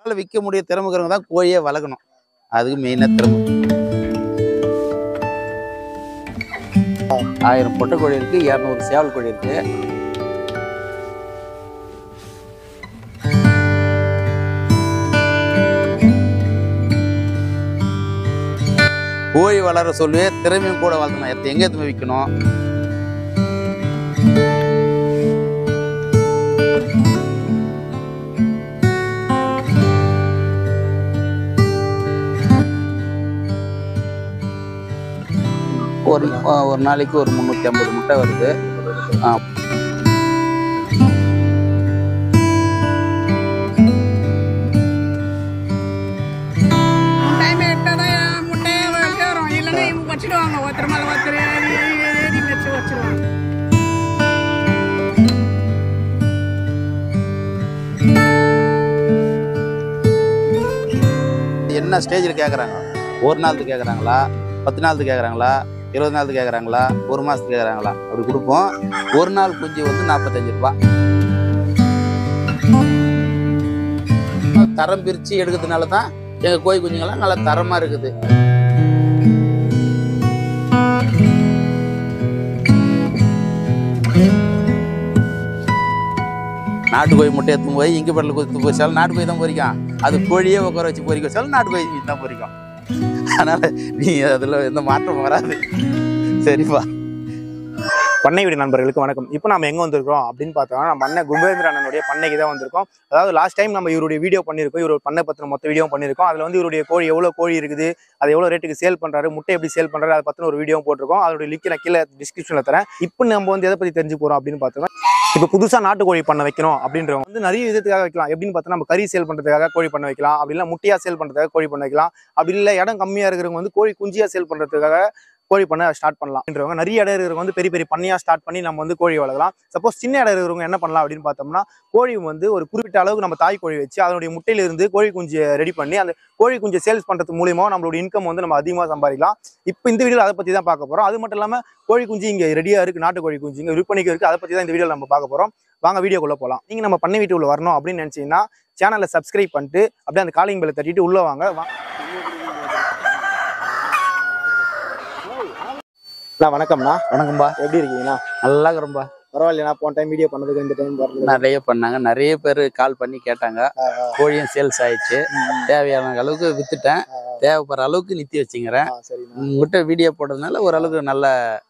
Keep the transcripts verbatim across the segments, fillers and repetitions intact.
அதனால விற்க முடிய திறமைக்கிறவங்க தான் கோழியே வளர்க்கணும். அதுக்கு மெயினாக திறமை. ஆயிரம் பொட்டை கோழி இருக்கு, இரநூறு சேவல் கோழி இருக்கு. கோழி வளர சொல்லி திறமையும் கூட வளர்க்கணும். எத்த எங்க எதுவுமே விற்கணும். ஒரு ஒரு நாளைக்கு ஒரு முந்நூற்றி ஐம்பது முட்டை வருது. என்ன ஸ்டேஜில் கேட்குறாங்க? ஒரு நாளுக்கு கேட்குறாங்களா, பத்து நாளுக்கு கேட்குறாங்களா, இருபது நாளுக்கு கேட்குறாங்களா, ஒரு மாதத்துக்கு கேட்குறாங்களா, அப்படி கொடுப்போம். ஒரு நாள் குஞ்சு வந்து நாற்பத்தஞ்சு ரூபா. தரம் பிரித்து எடுக்கிறதுனால தான் எங்கள் கோழி குஞ்சுங்கள்லாம் நல்லா தரமாக இருக்குது. நாட்டு கோழி முட்டை எடுத்து போய் இங்கே படல கொடுத்து போச்சாலும் நாட்டு கோழி தான் பொறிக்கும். அது கோழியே உட்கார வச்சு பொறிக்க வச்சாலும் நாட்டு கோழி தான் பொறிக்கும். அதனால் நீ அதில் எந்த மாற்றம் வராது. சரிப்பா. பண்ணை வீடு நண்பர்களுக்கு வணக்கம். இப்போ நம்ம எங்கே வந்திருக்கோம் அப்படின்னு பார்த்தோம்னா, நம்ம அண்ணன் குபேந்திர அண்ணனுடைய பண்ணைக்கு தான் வந்திருக்கோம். அதாவது லாஸ்ட் டைம் நம்ம இவருடைய வீடியோ பண்ணியிருக்கோம், இவரோட பண்ணை பற்றின மொத்த வீடியோ பண்ணியிருக்கோம். அதில் வந்து இவருடைய கோழி எவ்வளோ கோழி இருக்குது, அது எவ்வளோ ரேட்டுக்கு சேல் பண்ணுறாரு, முட்டை எப்படி சேல் பண்ணுறாரு, அதை பற்றின ஒரு வீடியோ போட்டிருக்கோம். அதோட லிங்க் நான் கீழே டிஸ்கிரிப்ஷனில் தரேன். இப்போ நம்ம வந்து எதை பற்றி தெரிஞ்சு போகிறோம் அப்படின்னு பார்த்தோம்னா, இப்போ புதுசாக நாட்டுக்கோழி பண்ண வைக்கணும் அப்படின்றவங்க வந்து நிறைய விதத்துக்காக வைக்கலாம். எப்படின்னு பார்த்தா, நம்ம கறி சேல் பண்ணுறதுக்காக கோழி பண்ண வைக்கலாம், அப்படி இல்லை முட்டையாக சேல் பண்ணுறதுக்காக கோழி பண்ண வைக்கலாம், அப்படி இல்லை இடம் கம்மியாக இருக்கிறவங்க வந்து கோழி குஞ்சியாக சேல் பண்ணுறதுக்காக கோழி பண்ண ஸ்டார்ட் பண்ணலாம். நிறைய இடம் இருக்கிறவங்க வந்து பெரிய பெரிய பண்ணையாக ஸ்டார்ட் பண்ணி நம்ம வந்து கோழி வளர்க்கலாம். சப்போஸ் சின்ன இடம் இருக்கிறவங்க என்ன பண்ணலாம் அப்படின்னு பார்த்தோம்னா, கோழி வந்து ஒரு குறிப்பிட்ட அளவுக்கு நம்ம தாய் கோழி வச்சு அதனுடைய முட்டையிலிருந்து கோழி குஞ்சை ரெடி பண்ணி அந்த கோழி குஞ்சை சேல்ஸ் பண்ணுறது மூலியமா நம்மளோட இன்கம் வந்து நம்ம அதிகமாக சம்பாதிக்கலாம். இப்போ இந்த வீடியோவில் அதை பற்றி தான் பார்க்க போகிறோம். அது மட்டும் இல்லாமல் கோழி குஞ்சு இங்கே ரெடியாக இருக்குது, நாட்டு கோழி குஞ்சு இங்கே விற்பனைக்கு இருக்குது. அதை பற்றி தான் இந்த வீடியோவில் நம்ம பார்க்க போகிறோம். வாங்க வீடியோக்குள்ளே போகலாம். நீங்கள் நம்ம பண்ணை வீட்டுக்குள்ள வரணும் அப்படின்னு நினச்சிங்கன்னா சேனலை சப்ஸ்கிரைப் பண்ணிட்டு அப்படியே அந்த காலிங் பெல்லை தட்டிட்டு உள்ளே வாங்க. வணக்கம்ண்ணா. வணக்கம்பா. எப்படி இருக்கீங்கண்ணா? நல்லா இருக்கிறோம்பா. பரவாயில்லைண்ணா. போன டைம் வீடியோ பண்ணதுக்கு இந்த டைம் வரல. நிறைய பண்ணாங்க, நிறைய பேர் கால் பண்ணி கேட்டாங்க. கோழியும் சேல்ஸ் ஆயிடுச்சு. தேவையான அளவுக்கு வித்துட்டேன். தேவைப்படுற அளவுக்கு நித்தி வச்சுங்கிறேன். உங்ககிட்ட வீடியோ போடுறதுனால ஓரளவுக்கு நல்ல,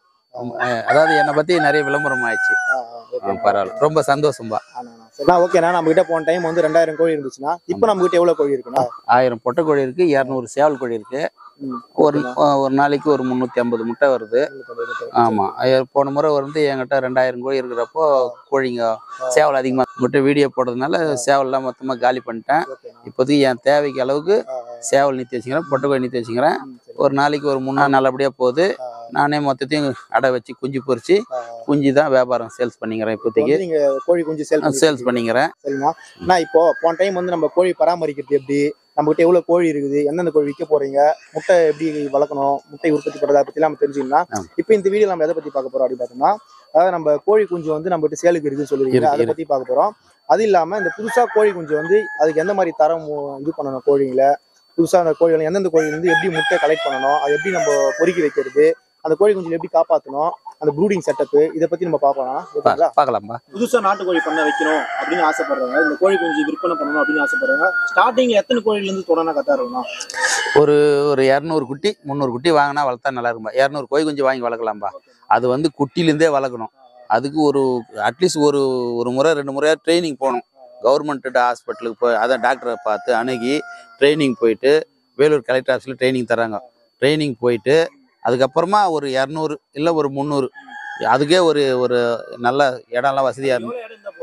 அதாவது என்னை பத்தி நிறைய விளம்பரம் ஆயிடுச்சு. பரவாயில்ல, ரொம்ப சந்தோஷம்பா. ஓகேண்ணா. நம்ம கிட்ட போன டைம் வந்து ரெண்டாயிரம் கோழி இருந்துச்சுன்னா இப்போ நம்ம கிட்ட எவ்வளவு கோழி இருக்குண்ணா? ஆயிரம் பொட்டை கோழி இருக்கு, இரநூறு சேவல் கோழி இருக்கு. ஒரு ஒரு நாளைக்கு ஒரு முந்நூற்றி ஐம்பது முட்டை வருது. ஆமாம். போன முறை வந்து என்கிட்ட ரெண்டாயிரம் கோழி இருக்கிறப்போ கோழிங்க சேவல் அதிகமாக முட்டை வீடியோ போடுறதுனால சேவல்லாம் மொத்தமாக காலி பண்ணிட்டேன். இப்போதைக்கு என் தேவைக்கு அளவுக்கு சேவல் நிறுத்தி வச்சுக்கிறேன், பொட்டை கோழி நிறுத்தி வச்சுக்கிறேன். ஒரு நாளைக்கு ஒரு மூணு நாள் நல்லபடியாக போகுது. நானே மொத்தத்தையும் அடை வச்சு குஞ்சு பொறிச்சு குஞ்சு தான் வியாபாரம் சேல்ஸ் பண்ணிக்கிறேன். இப்போதைக்கு கோழி குஞ்சு சேல்ஸ் பண்ணிக்கிறேன். சரிங்களா. இப்போ போன டைம் வந்து நம்ம கோழி பராமரிக்கிறது எப்படி, நம்மகிட்ட எவ்வளவு கோழி இருக்குது, எந்தெந்த கோழி விற்க போறீங்க, முட்டை எப்படி வளர்க்கணும், முட்டை உற்பத்தி பண்றதை பத்தி நம்ம தெரிஞ்சுக்கணும். இப்போ இந்த வீடியோ நம்ம எதை பத்தி பார்க்க போறோம் அப்படின்னு பார்த்தோம்னா, அதாவது நம்ம கோழி குஞ்சு வந்து நம்ம கிட்ட சேலுக்கு இருக்குன்னு சொல்லுவீங்க, அதை பத்தி பார்க்க போறோம். அது இல்லாம இந்த புதுசா கோழி குஞ்சு வந்து அதுக்கு எந்த மாதிரி தரம் இது பண்ணணும், கோழிங்களை புதுசா அந்த கோழிகளை எந்தெந்த கோழி வந்து எப்படி முட்டை கலெக்ட் பண்ணணும், அது எப்படி நம்ம பொறுக்கி வைக்கிறது, அந்த கோழி குஞ்சுல எப்படி காப்பாற்றணும், அந்த ப்ரூடிங் செட்டப், இதை பத்தி நம்ம பார்க்கலாம். பார்க்கலாம்பா. புதுசா நாட்டு கோழி பண்ண வைக்கணும் அப்படின்னு ஆசைப்படுறாங்க, இந்த கோழி குஞ்சு விற்பனை பண்ணணும் அப்படின்னு ஆசைப்படுறாங்க. ஸ்டார்டிங் எத்தனை கோழில இருந்து தொடர்ந்து கத்தா இருக்கணும்? ஒரு ஒரு இரநூறு குட்டி முந்நூறு குட்டி வாங்கினா வளர்த்தா நல்லா இருக்கும்பா. இரநூறு கோழி குஞ்சு வாங்கி வளர்க்கலாம்பா. அது வந்து குட்டிலேருந்தே வளர்க்கணும். அதுக்கு ஒரு அட்லீஸ்ட் ஒரு ஒரு முறை ரெண்டு முறையாக ட்ரைனிங் போகணும். கவர்மெண்ட் ஹாஸ்பிட்டலுக்கு போய் அதான் டாக்டரை பார்த்து அணுகி ட்ரைனிங் போயிட்டு, வேலூர் கலெக்டர் ஆஃபீஸில் ட்ரைனிங் தராங்க. ட்ரைனிங் போயிட்டு அதுக்கப்புறமா ஒரு இரநூறு இல்லை ஒரு முந்நூறு, அதுக்கே ஒரு ஒரு நல்ல இடம்லாம் வசதியாக இருக்கும்.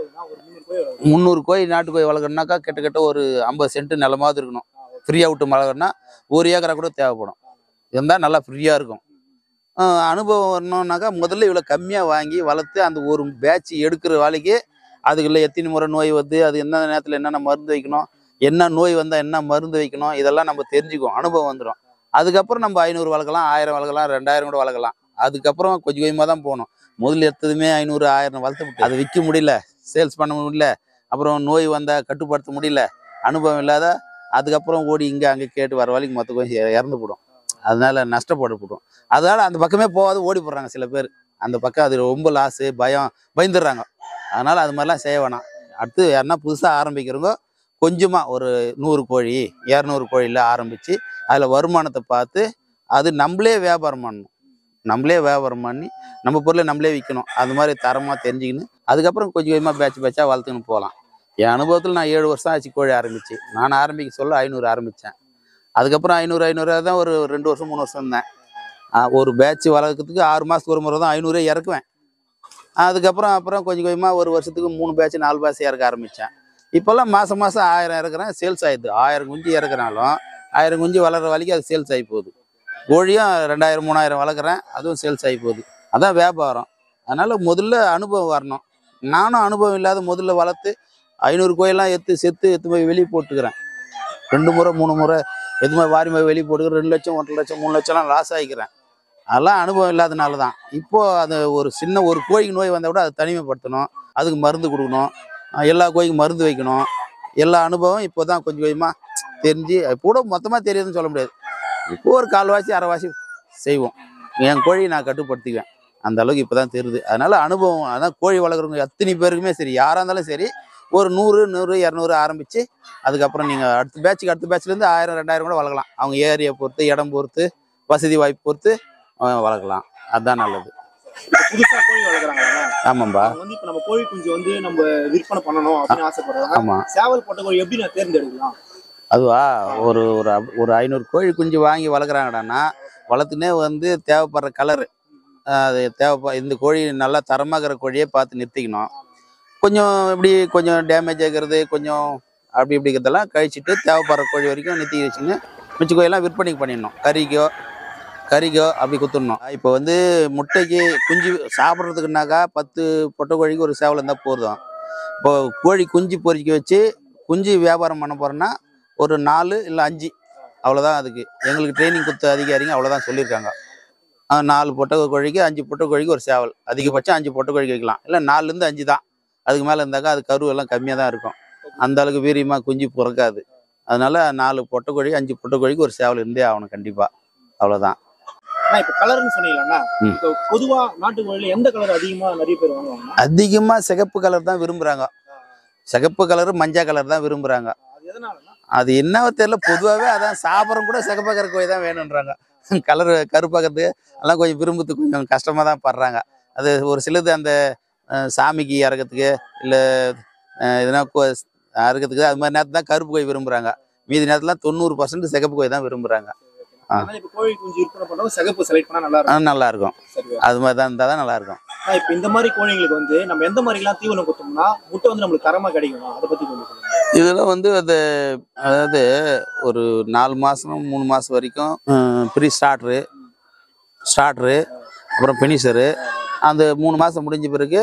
முந்நூறு கோழி நாட்டு கோழி வளர்க்கணுனாக்கா கிட்டத்தட்ட ஒரு ஐம்பது சென்ட் நிலமாவது இருக்கணும். ஃப்ரீயாக விட்டு வளர்க்கணும்னா ஒரு ஏக்கரா கூட தேவைப்படும். இருந்தால் நல்லா ஃப்ரீயாக இருக்கும். அனுபவம் வரணுன்னாக்கா முதல்ல இவ்வளோ கம்மியாக வாங்கி வளர்த்து அந்த ஒரு பேட்ச் எடுக்கிற வேலைக்கு அதுக்குள்ள எத்தனை முறை நோய் வந்து, அது எந்த நேரத்தில் என்னென்ன மருந்து வைக்கணும், என்ன நோய் வந்தால் என்ன மருந்து வைக்கணும், இதெல்லாம் நம்ம தெரிஞ்சுக்குவோம். அனுபவம் வந்துடும். அதுக்கப்புறம் நம்ம ஐநூறு வளர்க்கலாம், ஆயிரம் வளர்க்கலாம், ரெண்டாயிரம் கூட வளர்க்கலாம். அதுக்கப்புறம் கொஞ்சம் கொஞ்சமாக தான் போகணும். முதல்ல எடுத்ததுமே ஐநூறு ஆயிரம் வளர்த்து விட்டு அது விற்க முடியல, சேல்ஸ் பண்ண முடியல, அப்புறம் நோய் வந்தால் கட்டுப்படுத்த முடியல, அனுபவம் இல்லாத அதுக்கப்புறம் ஓடி இங்கே அங்கே கேட்டு வர வரைக்கும் மொத்த கோழி இறந்து போடும். அதனால நஷ்டப்படப்படும். அதனால அந்த பக்கமே போகாது ஓடி போடுறாங்க சில பேர். அந்த பக்கம் அது ரொம்ப லாஸு, பயம், பயந்துடுறாங்க. அதனால அது மாதிரிலாம் செய்ய வேணாம். அடுத்து யாருன்னா புதுசாக ஆரம்பிக்கிறவங்க கொஞ்சமாக ஒரு நூறு கோழி இரநூறு கோழியில் ஆரம்பித்து அதில் வருமானத்தை பார்த்து அது நம்மளே வியாபாரம் பண்ணணும். நம்மளே வியாபாரம் பண்ணி நம்ம பொருளை நம்மளே விற்கணும். அது மாதிரி தரமாக தெரிஞ்சுக்கின்னு அதுக்கப்புறம் கொஞ்சம் கொஞ்சமாக பேட்ச் பேட்சாக வளர்த்துன்னு போகலாம். என் அனுபவத்தில் நான் ஏழு வருஷம் ஆச்சு கோழி ஆரம்பித்து. நான் ஆரம்பிக்க சொல்ல ஐநூறு ஆரம்பித்தேன். அதுக்கப்புறம் ஐநூறு ஐநூறு தான் ஒரு ரெண்டு வருஷம் மூணு வருஷம் இருந்தேன். ஒரு பேட்ச் வளர்க்கறதுக்கு ஆறு மாதத்துக்கு ஒரு முறை தான் ஐநூறே இறக்குவேன். அதுக்கப்புறம் அப்புறம் கொஞ்சம் கொஞ்சமாக ஒரு வருஷத்துக்கு மூணு பேட்ச் நாலு பேட்ச் இறக்க ஆரம்பித்தேன். இப்போல்லாம் மாதம் மாதம் ஆயிரம் இறக்குறேன், சேல்ஸ் ஆகிடுது. ஆயிரம் குஞ்சு இறக்குனாலும் ஆயிரம் குஞ்சு வளர்கிற வரைக்கும் அது சேல்ஸ் ஆகி போகுது. கோழியும் ரெண்டாயிரம் மூணாயிரம் வளர்க்குறேன், அதுவும் சேல்ஸ் ஆகி போகுது. அதான் வியாபாரம். அதனால் முதல்ல அனுபவம் வரணும். நானும் அனுபவம் இல்லாத முதல்ல வளர்த்து ஐநூறு கோயிலாம் எடுத்து செத்து எடுத்து போய் வெளியே போட்டுக்கிறேன். ரெண்டு முறை மூணு முறை எதுவுமே வாரி போய் வெளியே போட்டுக்கிறேன். ரெண்டு லட்சம் ஒன்றரை லட்சம் மூணு லட்சம்லாம் லாஸ் ஆகிக்கிறேன். அதெல்லாம் அனுபவம் இல்லாதனால தான். இப்போது அது ஒரு சின்ன ஒரு கோழிக்கு நோய் வந்தால் கூட அதை தனிமைப்படுத்தணும், அதுக்கு மருந்து கொடுக்கணும், எல்லா கோழிக்கும் மருந்து வைக்கணும். எல்லா அனுபவம் இப்போ தான் கொஞ்சம் கொஞ்சமாக தெரிஞ்சு கூட மொத்தமாக தெரியுதுன்னு சொல்ல முடியாது. இப்போ ஒரு கால்வாசி அரைவாசி செய்வோம். என் கோழியை நான் கட்டுப்படுத்திக்குவேன். அந்த அளவுக்கு இப்போ தான் தெரியுது. அதனால் அனுபவம் அதான் கோழி வளர்க்குறவங்க அத்தனை பேருக்குமே சரி, யாராக இருந்தாலும் சரி, ஒரு நூறு நூறு இரநூறு ஆரம்பித்து அதுக்கப்புறம் நீங்கள் அடுத்த பேட்சுக்கு அடுத்த பேட்ச்லேருந்து ஆயிரம் ரெண்டாயிரம் கூட வளர்க்கலாம். அவங்க ஏரியா பொறுத்து, இடம் பொறுத்து, வசதி வாய்ப்பு பொறுத்து வளர்க்கலாம். அதுதான் நல்லது. புதுசா கோழி வளர்க்குறாங்களா? ஆமாம்பா. வந்து இப்போ நம்ம கோழி குஞ்சு வந்து நம்ம விற்பனை பண்ணணும் அப்படின்னு ஆசைப்படுறாங்க. ஆமாம். சேவல் போட்ட கோழி எப்படி நான் தேர்ந்தெடுக்கலாம்? அதுவா ஒரு ஒரு ஒரு ஐநூறு கோழி குஞ்சு வாங்கி வளர்க்குறாங்கடான்னா வளர்த்துனே வந்து தேவைப்படுற கலரு அது தேவைப்பா இந்த கோழி நல்லா தரமாகிற கோழியே பார்த்து நிறுத்திக்கணும். கொஞ்சம் இப்படி கொஞ்சம் டேமேஜ் ஆகிறது கொஞ்சம் அப்படி இப்படிங்கிறதெல்லாம் கழிச்சிட்டு தேவைப்படுற கோழி வரைக்கும் நிறுத்தி வச்சுன்னு மிச்ச கோழியெல்லாம் விற்பனைக்கு பண்ணிடணும். கறிக்கோ கறிக்கோ அப்படி குத்துடணும். இப்போ வந்து முட்டைக்கு குஞ்சு சாப்பிட்றதுக்குனாக்கா பத்து பொட்டை கோழிக்கு ஒரு சேவல் இருந்தால் போதும். இப்போ கோழி குஞ்சு பொறிக்க வச்சு குஞ்சு வியாபாரம் பண்ண போகிறோன்னா ஒரு நாலு இல்லை அஞ்சு அவ்வளோதான். அதுக்கு எங்களுக்கு ட்ரைனிங் கொடுத்த அதிகாரிங்க அவ்வளோதான் சொல்லியிருக்காங்க. நாலு பொட்டை கோழிக்கு அஞ்சு பொட்டை கோழிக்கு ஒரு சேவல், அதிகபட்சம் அஞ்சு பொட்டை கோழிக்கு வைக்கலாம். இல்லை நாலுலேருந்து அஞ்சு தான். அதுக்கு மேலே இருந்தாக்கா அது கருவெல்லாம் கம்மியாக தான் இருக்கும். அந்த அளவுக்கு வீரியமாக குஞ்சு பிறக்காது. அதனால நாலு பொட்டை கோழி அஞ்சு பொட்டை கோழிக்கு ஒரு சேவல் இருந்தே ஆகணும் கண்டிப்பாக. அவ்வளோதான். இப்போ கலர்னு சொன்னீங்களா? இப்போ பொதுவா நாட்டு கோழில எந்த கலர் அதிகமாக நிறைய பேர் வாங்குவாங்க? அதிகமாக சிகப்பு கலர் தான் விரும்புகிறாங்க. சிகப்பு கலரு மஞ்சள் கலர் தான் விரும்புகிறாங்க. அது என்னவோ தெரியல, பொதுவாகவே அதான் சாப்பிட்றோம் கூட சிகப்பாக கலர் கோழி தான் வேணுன்றாங்க. கலர் கருப்பாக்கிறது எல்லாம் கொஞ்சம் விரும்புறதுக்கு கொஞ்சம் கஷ்டமாக தான் படுறாங்க. அது ஒரு சிலது அந்த சாமிக்கு இறக்கிறதுக்கு இல்லை எதுனா அறுக்கிறதுக்கு அது மாதிரி நேரத்தில் தான் கருப்பு கோழி விரும்புகிறாங்க. மீதி நேரத்தில் தொண்ணூறு பர்சன்ட் சிகப்பு கோழி தான் விரும்புகிறாங்க. கோழி குஞ்சு விற்பனை பண்ணுறது சிகப்பு செலக்ட் பண்ணால் நல்லா இருக்கும். நல்லா இருக்கும். அது மாதிரி தான் இருந்தால் தான் நல்லா இருக்கும். இப்போ இந்த மாதிரி கோழிங்களுக்கு வந்து நம்ம எந்த மாதிரிலாம் தீவனம் கொடுத்தோம்னா முட்டை வந்து நம்மளுக்கு தரமாக கிடைக்கும்? அதை பற்றி கொஞ்சம் இதெல்லாம் வந்து அது அதாவது ஒரு நாலு மாதம் மூணு மாதம் வரைக்கும் ப்ரீ ஸ்டார்ட்ரு ஸ்டார்ட்ரு அப்புறம் ஃபினிஷரு அந்த மூணு மாதம் முடிஞ்ச பிறகு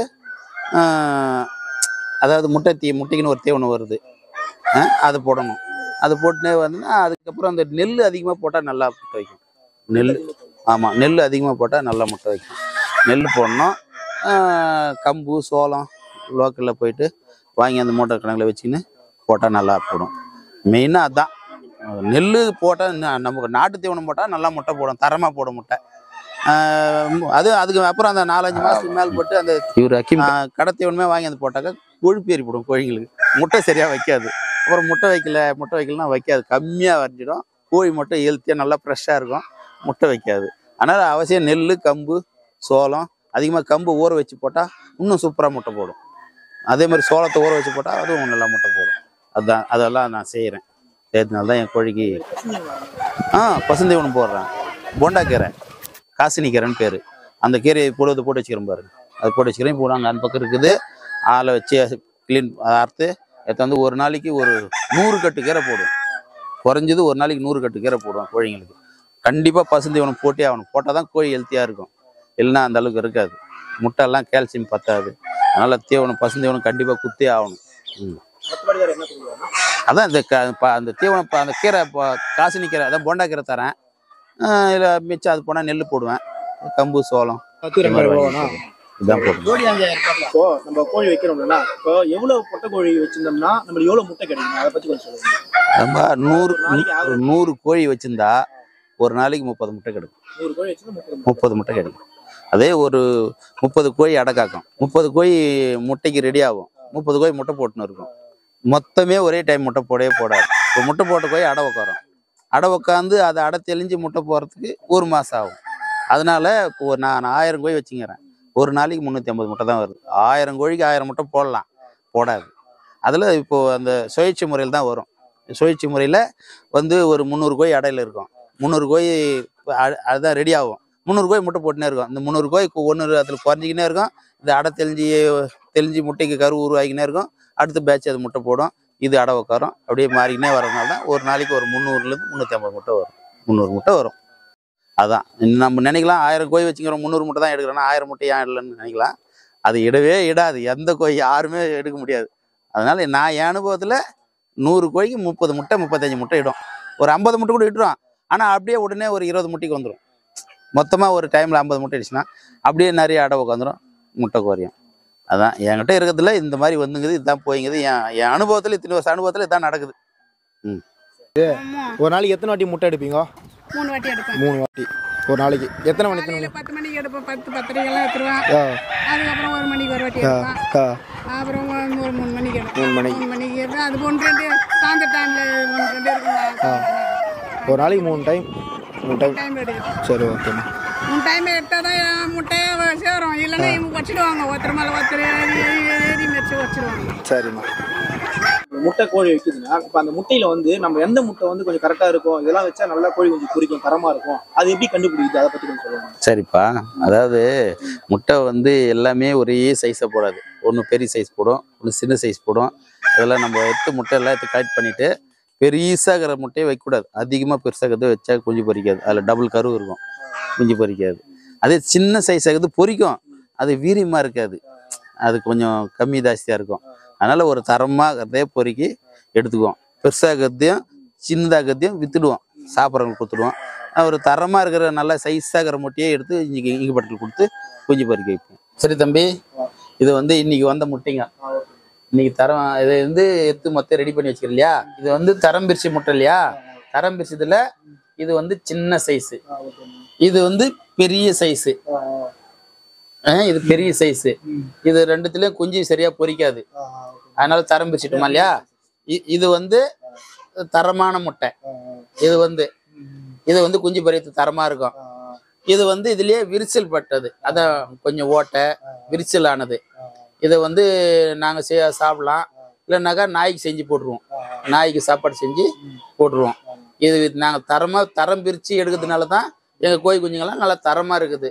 அதாவது முட்டை தீ முட்டைக்குன்னு ஒரு தீவனம் வருது, அதை போடணும். அது போட்டுனே வந்துன்னா அதுக்கப்புறம் அந்த நெல் அதிகமாக போட்டால் நல்லா முட்டை வைக்கும். நெல் ஆமாம், நெல் அதிகமாக போட்டால் நல்லா முட்டை வைக்கும். நெல் போடணும். கம்பு சோளம் லோக்கலில் போயிட்டு வாங்கி அந்த மூட்டை கணக்கில் வச்சுக்கின்னு போட்டால் நல்லா போடும். மெயினாக அதுதான். நெல் போட்டால் நமக்கு நாட்டு தீவனம் போட்டால் நல்லா முட்டை போடும், தரமாக போடும் முட்டை. அது அதுக்கு அப்புறம் அந்த நாலஞ்சு மாதத்துக்கு மேலே போட்டு அந்த இவர் அக்கி கடை தீவனமே வாங்கி அந்த போட்டாக்கா கொழுப்பு ஏறி போடும் கோழிங்களுக்கு. முட்டை சரியாக வைக்காது. அப்புறம் முட்டை வைக்கல முட்டை வைக்கலன்னா வைக்காது, கம்மியாக வரைஞ்சிடும். கோழி முட்டை ஹெல்த்தியாக நல்லா ஃப்ரெஷ்ஷாக இருக்கும், முட்டை வைக்காது. அதனால் அவசியம் நெல் கம்பு சோளம் அதிகமாக கம்பு ஊற வச்சு போட்டால் இன்னும் சூப்பராக முட்டை போடும். அதே மாதிரி சோளத்தை ஊற வச்சு போட்டால் அதுவும் நல்லா முட்டை போடும். அதுதான் அதெல்லாம் நான் செய்கிறேன். செய்யறதுனால தான் என் கோழிக்கு ஆ பசுந்தீவனம் போடுறேன். போண்டாக்கீரை காசினிக்கீரைன்னு பேர். அந்த கீரையை பொழுது போட்டு வச்சுக்கிறேன் பாருங்க, அது போட்டு வச்சுக்கிறேன். இப்போ நாங்கள் அந்த பக்கம் இருக்குது, ஆளை வச்சு க்ளீன் அறுத்து எடுத்து வந்து ஒரு நாளைக்கு ஒரு நூறு கட்டு கீரை போடுவோம். குறைஞ்சது ஒரு நாளைக்கு நூறு கட்டு கீரை போடுவோம் கோழிங்களுக்கு. கண்டிப்பாக பசுந்தீவனம் போட்டே ஆகணும். போட்டால் தான் கோழி ஹெல்த்தியாக இருக்கும், இல்லைன்னா அந்த அளவுக்கு இருக்காது. முட்டையெல்லாம் கால்சியம் பத்தாது. அதனால் தீவனம் பசுந்தீவனம் கண்டிப்பாக குத்தே ஆகணும். ம் அதான் இந்த க அந்த தீவனம் அந்த கீரை காசினி கீரை அதான் போண்டா கீரை தரேன். இல்லை மிச்சம் அது போனால் நெல் போடுவேன், கம்பு சோளம். இதுதான் போடணும். இப்போ நம்ம கோழி வைக்கிறோம்னா இப்போ எவ்வளவு பொட்டை கோழி வச்சிருந்தோம்னா நம்மளுக்கு எவ்வளவு முட்டை கிடைக்கும் அதை பத்தி கொஞ்சம் சொல்லுங்க. நம்ம நூறு ஒரு நூறு கோழி வச்சிருந்தா ஒரு நாளைக்கு முப்பது முட்டை கிடைக்கும். நூறு கோழி வச்சிருந்தா முப்பது முட்டை கிடைக்கும். அதே ஒரு முப்பது கோழி அடை காக்கும். முப்பது கோழி முட்டைக்கு ரெடி ஆகும். முப்பது கோழி முட்டை போட்டுன்னு இருக்கும். மொத்தமே ஒரே டைம் முட்டை போடவே போடாது. இப்போ முட்டை போட்ட கோழி அடை உட்காரும். அடை உட்காந்து அதை அடை தெளிஞ்சு முட்டை போகிறதுக்கு ஒரு மாதம் ஆகும். அதனால இப்போ நான் ஆயிரம் கோழி வச்சுக்கிறேன். ஒரு நாளைக்கு முந்நூற்றி ஐம்பது முட்டை தான் வருது. ஆயிரம் கோழிக்கு ஆயிரம் முட்டை போடலாம், போடாது. அதில் இப்போது அந்த சுழற்சி முறையில் தான் வரும். சுழற்சி முறையில் வந்து ஒரு முந்நூறு கோழி அடையில் இருக்கும். முந்நூறு கோழி அதுதான் ரெடி ஆகும். முந்நூறு கோழி முட்டை போட்டுனே இருக்கும். இந்த முந்நூறு கோழி ஒன்று அதில் குறைஞ்சிக்கினே இருக்கும். இந்த அடை தெளிஞ்சி தெளிஞ்சு முட்டைக்கு கரு உருவாகிக்கினே இருக்கும். அடுத்த பேட்ச் அது முட்டை போடும். இது அடை உட்காரும். அப்படியே மாறிக்கினே வரதுனால தான் ஒரு நாளைக்கு ஒரு முந்நூறுலேருந்து முந்நூற்றி ஐம்பது முட்டை வரும். முந்நூறு முட்டை வரும். அதான் நம்ம நினைக்கலாம் ஆயிரம் கோழி வச்சுக்கிறோம், முந்நூறு முட்டை தான் எடுக்கிறோன்னா ஆயிரம் முட்டை ஏன் இல்லைன்னு நினைக்கலாம். அது இடவே இடாது. எந்த கோழி யாருமே எடுக்க முடியாது. அதனால நான் என் அனுபவத்தில் நூறு கோழிக்கு முப்பது முட்டை முப்பத்தஞ்சு முட்டை இடும். ஒரு ஐம்பது முட்டை கூட இட்டுரும். ஆனால் அப்படியே உடனே ஒரு இருபது முட்டைக்கு வந்துடும். மொத்தமாக ஒரு டைமில் ஐம்பது முட்டை அடிச்சுன்னா அப்படியே நிறைய அடை உட்காந்துரும், முட்டை குறையும். அதான் என்கிட்ட இருக்கிறதுல இந்த மாதிரி வந்துங்குது, இதுதான் போய்ங்குது. என் என் அனுபவத்தில் இத்தனை வருஷம் அனுபவத்தில் இதுதான் நடக்குது. ம் ஒரு நாளைக்கு எத்தனை வாட்டி முட்டை எடுப்பீங்க? மூணு வாட்டி எடுப்பேன். மூணு வாட்டி ஒரு நாளைக்கு. எத்தனை மணிக்கு? பத்து மணிக்கு எடுப்பேன். பத்து பத்தரைக்கெல்லாம் எடுத்துருவேன். அதுக்கப்புறம் ஒரு மணிக்கு ஒரு வாட்டி எடுப்பேன். அப்புறம் ஒரு மூணு மணிக்கு எடுப்பேன். மூணு மணிக்கு மூணு மணிக்கு எடுப்பேன். அது ஒன்று ரெண்டு சாயந்தர டைமில் ஒன்று ரெண்டு இருக்கும். ஒரு நாளைக்கு மூணு டைம் மூணு டைம் டைம் எடுக்கும். சரி ஓகேண்ணா. மூணு டைம் எடுத்தால் தான் முட்டையை சேரும். இல்லைன்னா இவங்க வச்சுடுவாங்க. ஒருத்தர் மேலே ஒருத்தர் ஏறி வச்சு வச்சுடுவாங்க. சரிம்மா. முட்டை கோழி வைக்குதுன்னா இப்போ அந்த முட்டையில வந்து நம்ம எந்த முட்டை வந்து கொஞ்சம் கரெக்டாக இருக்கும், இதெல்லாம் வச்சா நல்லா கோழி கொஞ்சம் குறிக்கும், தரமாக இருக்கும், அது எப்படி கண்டுபிடிக்குது அதை பற்றி கொஞ்சம் சொல்லுவாங்க. சரிப்பா. அதாவது முட்டை வந்து எல்லாமே ஒரே சைஸை போடாது. ஒன்று பெரிய சைஸ் போடும், ஒன்று சின்ன சைஸ் போடும். அதெல்லாம் நம்ம எடுத்து முட்டை எல்லாம் எடுத்து கலெக்ட் பண்ணிவிட்டு பெருசாகிற முட்டையை வைக்கக்கூடாது. அதிகமாக பெருசாகிறது வச்சா குஞ்சு பொரிக்காது. அதில் டபுள் கரு இருக்கும், குஞ்சு பொரிக்காது. அதே சின்ன சைஸ் ஆகுது பொரிக்கும், அது வீரியமாக இருக்காது, அது கொஞ்சம் கம்மி ஜாஸ்தியாக இருக்கும். அதனால் ஒரு தரமாக பொறுக்கி எடுத்துக்குவோம். பெருசாகிறதையும் சின்னதாகிறதையும் விற்றுடுவோம், சாப்பிட்றவங்களுக்கு கொடுத்துடுவோம். ஒரு தரமாக இருக்கிற நல்லா சைஸாகிற முட்டையை எடுத்து இன்றைக்கி இங்குபட்டில் கொடுத்து குஞ்சு பொறிக்க வைப்போம். சரி தம்பி, இது வந்து இன்றைக்கி வந்த முட்டைங்க. இன்றைக்கி தரம் இதை வந்து எடுத்து மொத்தம் ரெடி பண்ணி வச்சுக்கிறோம் இல்லையா. இது வந்து தரம் பிரிச்சு முட்டை இல்லையா. தரம் பிரிச்சதில் இது வந்து சின்ன சைஸு, இது வந்து பெரிய சைஸு. இது பெரிய சைஸு. இது ரெண்டுத்துலயும் குஞ்சு சரியா பொரிக்காது, அதனால தரம் பிரிச்சுட்டோமா இல்லையா. இது வந்து தரமான முட்டை. இது வந்து இது வந்து குஞ்சு பொரியத்து தரமா இருக்கும். இது வந்து இதுலயே விரிசல் பட்டது, அதான் கொஞ்சம் ஓட்டை விரிசல் ஆனது. இதை வந்து நாங்க சாப்பிடலாம், இல்லைன்னாக்கா நாய்க்கு செஞ்சு போட்டுருவோம். நாய்க்கு சாப்பாடு செஞ்சு போட்டுருவோம். இது நாங்க தரமா தரம் பிரிச்சு எடுக்கிறதுனால தான் எங்க கோழி குஞ்சுங்கெல்லாம் நல்லா தரமா இருக்குது.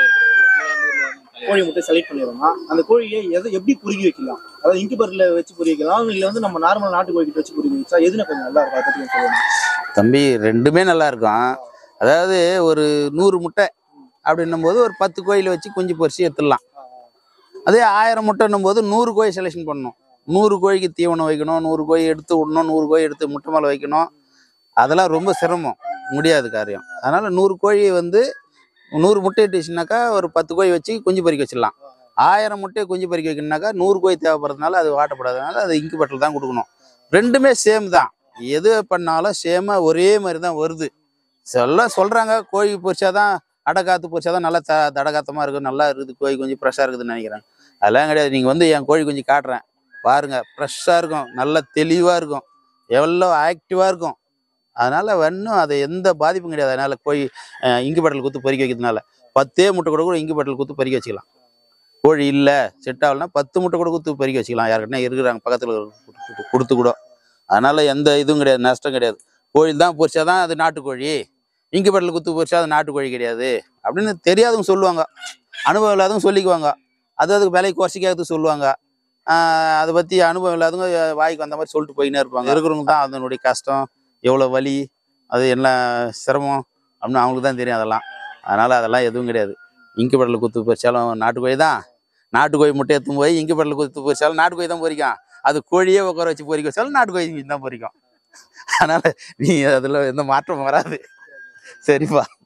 கோழி முட்டை செலக்ட் பண்ணிடுறோம்னா அந்த கோழியை எதை எப்படி பொறுக்கி வைக்கலாம், அதாவது இன்குபேட்டர்ல வச்சு பொறுக்கி வைக்கலாம், இல்லை வந்து நம்ம நார்மல் நாட்டு கோழி கிட்ட வச்சு பொறுக்கி வச்சா எதுனா கொஞ்சம் நல்லா இருக்கும், அதை பற்றி சொல்லணும். தம்பி ரெண்டுமே நல்லா இருக்கும். அதாவது ஒரு நூறு முட்டை அப்படின்னும் போது ஒரு பத்து கோயில வச்சு குஞ்சு பொரிச்சு எடுத்துடலாம். அதே ஆயிரம் முட்டைன்னும் போது நூறு கோழி செலெக்ஷன் பண்ணணும். நூறு கோழிக்கு தீவனம் வைக்கணும், நூறு கோழி எடுத்து விடணும், நூறு கோழி எடுத்து முட்டை மேலே வைக்கணும். அதெல்லாம் ரொம்ப சிரமம், முடியாத காரியம். அதனால நூறு கோழி வந்து நூறு முட்டை இட்டுச்சுனாக்கா ஒரு பத்து கோழி வச்சு குஞ்சு பொறிக்க வச்சிடலாம். ஆயிரம் முட்டையை குஞ்சு பொறிக்க வைக்கணும்னாக்கா நூறு கோழி தேவைப்படுறதுனால அது வாட்டப்படாதனால அது இன்குபேட்டர் தான் கொடுக்கணும். ரெண்டுமே சேம் தான், எது பண்ணாலும் சேமாக ஒரே மாதிரி தான் வருது. சொல்ல சொல்கிறாங்க கோழி பொரிச்சாதான் அடை காற்று பொரிச்சாதான் நல்லா த தடகாத்தமாக இருக்குது, நல்லா இருக்குது, கோழி கொஞ்சம் ஃப்ரெஷ்ஷாக இருக்குதுன்னு நினைக்கிறாங்க. அதெல்லாம் கிடையாது. நீங்கள் வந்து என் கோழி கொஞ்சம் காட்டுறேன் பாருங்கள், ஃப்ரெஷ்ஷாக இருக்கும், நல்லா தெளிவாக இருக்கும், எவ்வளோ ஆக்டிவாக இருக்கும். அதனால் ஒன்றும் அது எந்த பாதிப்பும் கிடையாது. அதனால் கோழி இன்குபேட்டரில் குத்து பொறிக்க வைக்கிறதுனால பத்தே முட்டை கூட கூட இன்குபேட்டரில் குத்து பொறிக்க வச்சுக்கலாம். கோழி இல்லை செட் ஆகலைன்னா பத்து முட்டை கூட குத்து பொறிக்க வச்சுக்கலாம். யாருக்கிட்டே இருக்கிறாங்க பக்கத்தில் கொடுத்து கூட. அதனால் எந்த இதுவும் கிடையாது, நஷ்டம் கிடையாது. கோழி தான் பொரிச்சாதான் அது நாட்டுக்கோழி, இன்குபேட்டரில் குத்து பொரிச்சா அது நாட்டுக்கோழி கிடையாது அப்படின்னு தெரியாதவங்க சொல்லுவாங்க, அனுபவம் இல்லாதவங்க சொல்லிக்குவாங்க. அது அதுக்கு விலை குறைச்சிக்காது சொல்லுவாங்க. அதை பற்றி அனுபவம் இல்லாதவங்க வாய்க்கு வந்த மாதிரி சொல்லிட்டு போயின்னே இருப்பாங்க. இருக்கிறவங்க தான் அதனுடைய கஷ்டம், எவ்வளோ வலி, அது என்ன சிரமம் அப்படின்னு அவங்களுக்கு தான் தெரியும் அதெல்லாம். அதனால் அதெல்லாம் எதுவும் கிடையாது. இன்குபேட்டரில் குத்து பொரிச்சாலும் நாட்டுக்கோழி தான். நாட்டுக்கோழி முட்டை எடுத்து போய் இன்குபேட்டரில் குத்து பொரிச்சாலும் நாட்டுக்கோழி தான் பொரிக்கும். அது கோழியே உட்கார வச்சு பொறிக்க வச்சாலும் நாட்டுக்கோழி தான் பொரிக்கும். அதனால் நீ அதில் எந்த மாற்றம் வராது. சரிப்பா.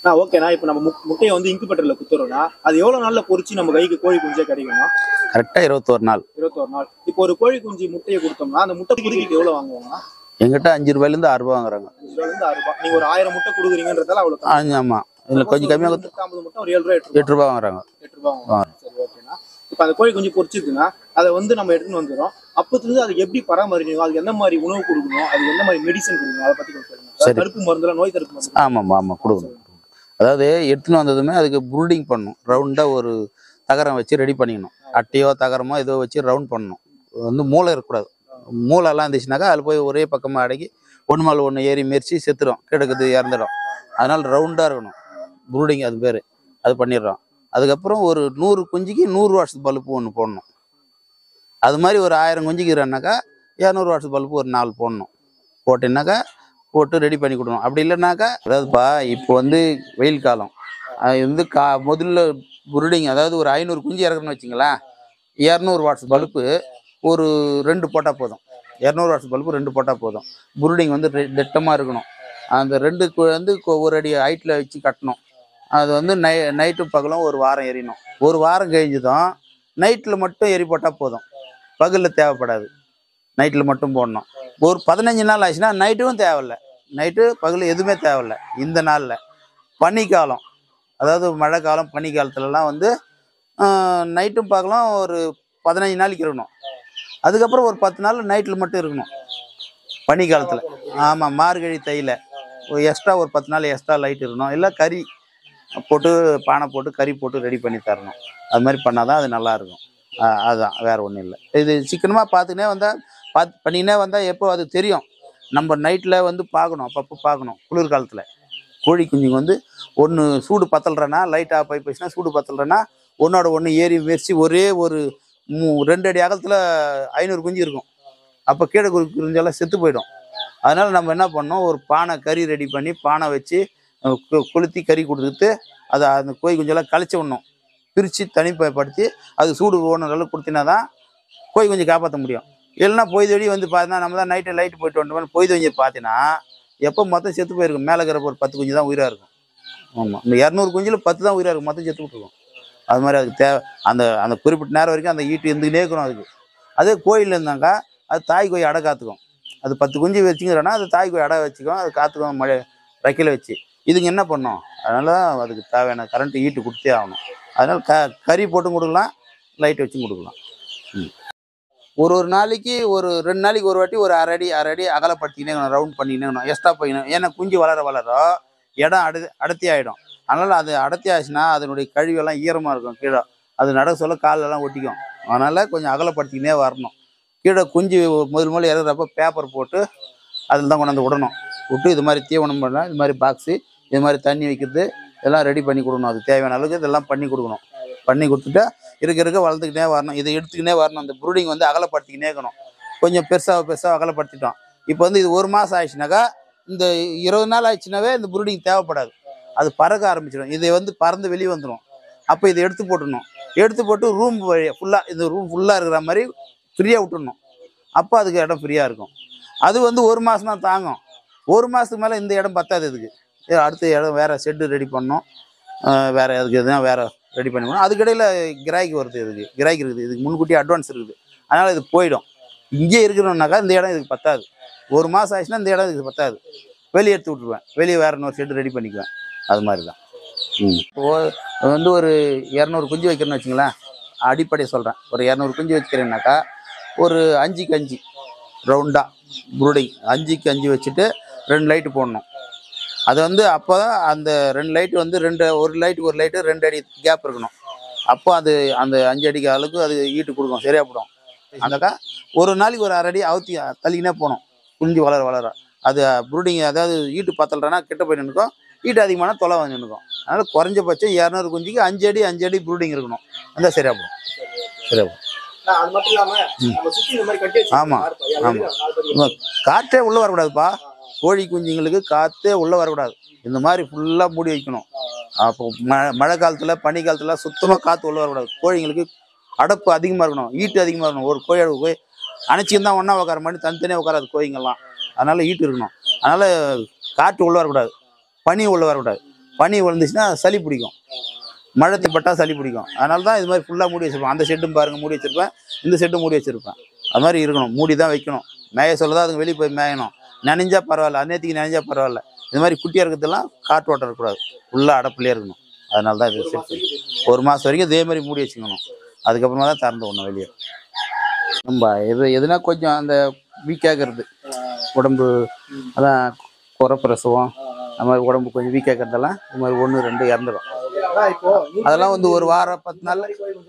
ஆ ஓகேண்ணா. இப்போ நம்ம முக் முட்டையை வந்து இன்குபேட்டர்ல குத்துறோம்னா அது எவ்வளவு நாள்ல பொரிச்சு நம்ம கைக்கு கோழி குஞ்சே கிடைக்கும்னா? கரெக்டாக இருபத்தோரு நாள். இருபத்தோரு நாள். இப்போ ஒரு கோழி குஞ்சு முட்டையை கொடுத்தோம்னா அந்த முட்டை குடிக்கு எவ்வளவு வாங்குவாங்க? எங்கிட்ட அஞ்சு ரூபாயிலேருந்து ஆறு ரூபா வாங்குறாங்க. அஞ்சு ரூபாயிலேருந்து ஆறு ரூபாய். நீங்க ஒரு ஆயிரம் முட்டை கொடுக்குறீங்கன்றதால அவ்வளோ. ஆமாம், இதில் கொஞ்சம் கம்மியாக ஐம்பது முட்டை ஒரு ஏழு ரூபாய் எட்டு ரூபா வாங்குறாங்க. எட்டு ரூபாய் வாங்குவாங்க. சரி ஓகேண்ணா. இப்போ அந்த கோழி குஞ்சு பொரிச்சிருக்குன்னா அதை வந்து நம்ம எடுத்துன்னு வந்துடும். அப்போதுலேருந்து அதுக்கு எப்படி பராமரிக்கணும், அதுக்கு எந்த மாதிரி உணவு கொடுக்கணும், அது எந்த மாதிரி மெடிசன் கொடுக்கணும், அதை பற்றி கொஞ்சம் சொல்லுங்க. தடுப்பு மருந்துலாம், நோய் தடுப்பு மருந்து. ஆமாம் ஆமாம் கொடுக்கணும். அதாவது எடுத்துன்னு வந்ததுமே அதுக்கு ப்ரூடிங் பண்ணணும். ரவுண்டாக ஒரு தகரம் வச்சு ரெடி பண்ணிக்கணும். அட்டையோ தகரமோ ஏதோ வச்சு ரவுண்ட் பண்ணணும். வந்து மூளை இருக்கக்கூடாது. மூளைலாம் இருந்துச்சுனாக்கா அதில் போய் ஒரே பக்கமாக அடக்கி ஒன்று மேலே ஒன்று ஏறி மெரிச்சு செத்துடும், கிடக்குது, இறந்துடும். அதனால் ரவுண்டாக இருக்கணும் ப்ரூடிங், அது பேர். அது பண்ணிடுறோம். அதுக்கப்புறம் ஒரு நூறு குஞ்சுக்கு நூறு வாட்ஸ் பல்பு ஒன்று போடணும். அது மாதிரி ஒரு ஆயிரம் குஞ்சுக்கிறானாக்கா இரநூறு வாட்ஸ் பல்பு ஒரு நாலு போடணும். போட்டின்னாக்கா போட்டு ரெடி பண்ணி கொடுக்கணும். அப்படி இல்லைனாக்கா அதாவதுப்பா இப்போ வந்து வெயில் காலம், அது வந்து கா முதல்ல ப்ரூடிங், அதாவது ஒரு ஐநூறு குஞ்சு இறக்குன்னு வச்சிங்களேன், இரநூறு வாட்ஸ் பல்பு ஒரு ரெண்டு போட்டால் போதும். இரநூறு வாட்ஸ் பல்பு ரெண்டு போட்டால் போதும். ப்ரூடிங் வந்து திட்டமாக இருக்கணும். அந்த ரெண்டு வந்து ஒரு அடி ஹைட்டில் வச்சு கட்டணும். அது வந்து நை நைட்டும் பகலும் ஒரு வாரம் எரியணும். ஒரு வாரம் கழிஞ்சுதான் நைட்டில் மட்டும் எரி போட்டால் போதும். பகலில் தேவைப்படாது, நைட்டில் மட்டும் போடணும். ஒரு பதினஞ்சு நாள் ஆச்சுன்னா நைட்டும் தேவையில்லை, நைட்டு பகல் எதுவுமே தேவையில்லை. இந்த நாளில் பனிக்காலம், அதாவது மழை காலம், பனிக்காலத்துலலாம் வந்து நைட்டும் பகலும் ஒரு பதினஞ்சு நாளைக்கு இருக்கணும். அதுக்கப்புறம் ஒரு பத்து நாள் நைட்டில் மட்டும் இருக்கணும் பனி காலத்தில். ஆமாம், மார்கழி தையில் ஒரு எக்ஸ்ட்ரா ஒரு பத்து நாள் எக்ஸ்ட்ரா லைட் இருக்கணும். இல்லை கறி போட்டு பானை போட்டு கறி போட்டு ரெடி பண்ணி தரணும். அது மாதிரி பண்ணால் தான் அது நல்லாயிருக்கும். அதுதான், வேறு ஒன்றும் இல்லை. இது சிக்கனமாக பார்த்துக்கினே வந்தால் பார்த்து பண்ணிக்கினே வந்தால் எப்போ அது தெரியும். நம்ம நைட்டில் வந்து பார்க்கணும், அப்பப்போ பார்க்கணும். குளிர் காலத்தில் கோழி குஞ்சுங்க வந்து ஒன்று சூடு பத்தலைன்னா, லைட் ஆஃப் ஆகி போச்சுன்னா, சூடு பத்தலைன்னா ஒன்றோட ஒன்று ஏறி மெரிச்சு ஒரே ஒரு மூ ரெண்டு அடி அகலத்தில் ஐநூறு குஞ்சு இருக்கும். அப்போ கீழே குஞ்செல்லாம் செத்து போயிடும். அதனால் நம்ம என்ன பண்ணோம், ஒரு பானை கறி ரெடி பண்ணி பானை வச்சு கொளுத்தி கறி கொடுத்துட்டு அதை அந்த கோழி குஞ்செல்லாம் கழிச்சு விடணும். பிரித்து தனிப்படுத்தி அது சூடு ஓடுற அளவுக்கு கொடுத்தினா தான் கோழி குஞ்சு காப்பாற்ற முடியும். இல்லைன்னா பொய்தொடி வந்து பார்த்தா நம்ம தான் நைட்டு லைட்டு போயிட்டு வந்துட்டோம், பொய்தொஞ்சி பார்த்தீங்கன்னா எப்போ மொத்தம் செத்து போயிருக்கும். மேலே இருக்கிற ஒரு பத்து குஞ்சு தான் உயிராக இருக்கும். ஆமாம், இந்த இரநூறு குஞ்சில் பத்து தான் உயிராக இருக்கும், மொத்தம் செத்து விட்டுருக்கும். அது மாதிரி அதுக்கு தேவை அந்த அந்த குறிப்பிட்ட நேரம் வரைக்கும் அந்த ஈட்டு இருந்துக்கிட்டே இருக்கணும் அதுக்கு. அதே கோயில் இருந்தாக்கா அது தாய் கோழி அடை காத்துக்கும். அது பத்து குஞ்சு வச்சுங்கிறோன்னா அது தாய் கோழி அடை வச்சுக்கும், அது காத்துக்கும் மழை ரெக்கையில் வச்சு. இதுங்க என்ன பண்ணும், அதனால அதுக்கு தேவையான கரண்ட் ஈட்டு கொடுத்தே ஆகணும். அதனால் க கறி போட்டும் கொடுக்கலாம், லைட் வச்சும் கொடுக்கலாம். ம் ஒரு ஒரு நாளைக்கு ஒரு ரெண்டு நாளைக்கு ஒரு வாட்டி ஒரு அரை அடி அரை அடி அகலப்படுத்திக்கினே இருக்கணும், ரவுண்ட் பண்ணிக்கினே எக்ஸ்ட்ரா போய்க்கணும். ஏன்னா குஞ்சு வளர வளர இடம் அடு அடர்த்தி ஆகிடும். அதனால் அது அடர்த்தி ஆச்சுன்னா அதனுடைய கழிவெல்லாம் ஈரமாக இருக்கும் கீழே, அது நட சொல்ல காலெல்லாம் ஒட்டிக்கும். அதனால் கொஞ்சம் அகலப்படுத்திக்கினே வரணும். கீழே குஞ்சு முதல் முதல்ல இறங்குறப்ப பேப்பர் போட்டு அதில் தான் கொண்டாந்து விடணும். விட்டு இது மாதிரி தீவனம் பண்ணால் இது மாதிரி பாக்ஸு, இது மாதிரி தண்ணி வைக்கிறது இதெல்லாம் ரெடி பண்ணி கொடுக்கணும். அது தேவையான அளவுக்கு இதெல்லாம் பண்ணி கொடுக்கணும். பண்ணி கொடுத்துட்டா இருக்க இருக்க வளர்த்துக்கிட்டே வரணும். இதை எடுத்துக்கினே வரணும். அந்த ப்ரூடிங் வந்து அகலப்படுத்திக்கினே இருக்கணும். கொஞ்சம் பெருசாக பெருசாக அகலப்படுத்திட்டோம். இப்போ வந்து இது ஒரு மாதம் ஆயிடுச்சுனாக்கா, இந்த இருபது நாள் ஆயிடுச்சுனாவே இந்த ப்ரூடிங் தேவைப்படாது, அது பறக்க ஆரம்பிச்சிடும். இதை வந்து பறந்து வெளியே வந்துடும். அப்போ இதை எடுத்து போட்டுடணும். எடுத்து போட்டு ரூம் ஃபுல்லாக, இந்த ரூம் ஃபுல்லாக இருக்கிற மாதிரி ஃப்ரீயாக விட்டுடணும். அப்போ அதுக்கு இடம் ஃப்ரீயாக இருக்கும். அது வந்து ஒரு மாதம் தான் தாங்கும். ஒரு மாதத்துக்கு மேலே இந்த இடம் பத்தாது. இதுக்கு அடுத்த இடம் வேறு ஷெட்டு ரெடி பண்ணணும், வேறு அதுக்கு எதுனா வேறு ரெடி பண்ணிக்கணும். அதுக்கிடையில் கிராய்க்கு வருது, இதுக்கு கிராய்க்கு இருக்குது, இதுக்கு முன்கூட்டியே அட்வான்ஸ் இருக்குது. அதனால் இது போயிடும். இங்கே இருக்கணும்னாக்கா இந்த இடம் இதுக்கு பத்தாது. ஒரு மாதம் ஆச்சுன்னா இந்த இடம் இதுக்கு பத்தாது, வெளியே எடுத்து விட்ருவேன். வெளியே வேறு இன்னொரு ஷெட்டு ரெடி பண்ணிக்குவேன். அது மாதிரி தான். ம் இப்போது வந்து ஒரு இரநூறு குஞ்சு வைக்கிறேன்னு வச்சுங்களேன், அடிப்படையை சொல்கிறேன். ஒரு இரநூறு குஞ்சு வச்சுக்கிறேன்னாக்கா ஒரு அஞ்சுக்கு அஞ்சு ரவுண்டாக ப்ரூடிங் அஞ்சுக்கு அஞ்சு வச்சுட்டு ரெண்டு லைட்டு போடணும். அது வந்து அப்போ தான் அந்த ரெண்டு லைட்டு வந்து ரெண்டு ஒரு லைட்டு ஒரு லைட்டு ரெண்டு அடி கேப் இருக்கணும். அப்போ அது அந்த அஞ்சு அடிக்கு அளவுக்கு அது ஈட்டு கொடுக்கும், சரியாக போடும். அந்தக்கா ஒரு நாளைக்கு ஒரு அரை அடி அவுத்தி தள்ளிக்கினே போகணும். குஞ்சு வளர வளர அது ப்ரூடிங், அதாவது ஈட்டு பத்தலைன்னா கிட்ட போய் நின்றுக்கும், ஈட்டு அதிகமான தொலை வந்து நின்றுக்கும். அதனால் குறைஞ்சபட்சம் இரநூறு குஞ்சுக்கு அஞ்சு அடி அஞ்சு அடி ப்ரூடிங் இருக்கணும். அந்த சரியாக போடும், சரியாக போடும். ஆமாம் ஆமாம், காற்றே உள்ளே வரக்கூடாதுப்பா. கோழி குஞ்சுங்களுக்கு காற்றே உள்ளே வரக்கூடாது. இந்த மாதிரி ஃபுல்லாக மூடி வைக்கணும். அப்போ மழை மழை காலத்தில் பனி காலத்தில் சுத்தமாக காற்று உள்ளே வரக்கூடாது. கோழிங்களுக்கு அடப்பு அதிகமாக இருக்கணும், ஈட்டு அதிகமாக இருக்கணும். ஒரு கோழி அடப்பு போய் அணைச்சின்னு தான் ஒன்றா உட்கார மாதிரி தனித்தனியாக உட்காராது கோழிங்கெல்லாம். அதனால் ஈட்டு இருக்கணும். அதனால் காற்று உள்ளே வரக்கூடாது, பனி உள்ளே வரக்கூடாது. பனி விழுந்துச்சுன்னா சளி பிடிக்கும், மழை பட்டா சளி பிடிக்கும். அதனால தான் இது மாதிரி ஃபுல்லாக மூடி வச்சிருப்பேன். அந்த ஷெட்டும் பாருங்க மூடி வச்சிருப்பேன், இந்த ஷெட்டும் மூடி வச்சிருப்பேன். அது மாதிரி இருக்கணும், மூடி தான் வைக்கணும். மேய சொல்லதான் அதுக்கு வெளியே போய் மேயணும். நனைஞ்சா பரவாயில்ல, அந்நேரத்துக்கு நனைஞ்சா பரவாயில்ல. இது மாதிரி குட்டியாக இருக்கிறதெல்லாம் காற்று ஓட்டம் இருக்கக்கூடாது, ஃபுல்லாக அடப்புலேயே இருக்கணும். அதனால தான் இது செட் ஒரு மாதம் வரைக்கும் இதே மாதிரி மூடி வச்சுக்கணும். அதுக்கப்புறமா தான் திறந்து விடணும் வெளியே. நம்ம எது எதுனா கொஞ்சம் அந்த வீக்காகிறது உடம்பு, அதான் குறை பிரசவம், அது மாதிரி உடம்பு கொஞ்சம் வீக்காகிறதெல்லாம் இது மாதிரி ஒன்று ரெண்டு இறந்துடும். அதெல்லாம் வந்து ஒரு வாரம் பத்து நாள்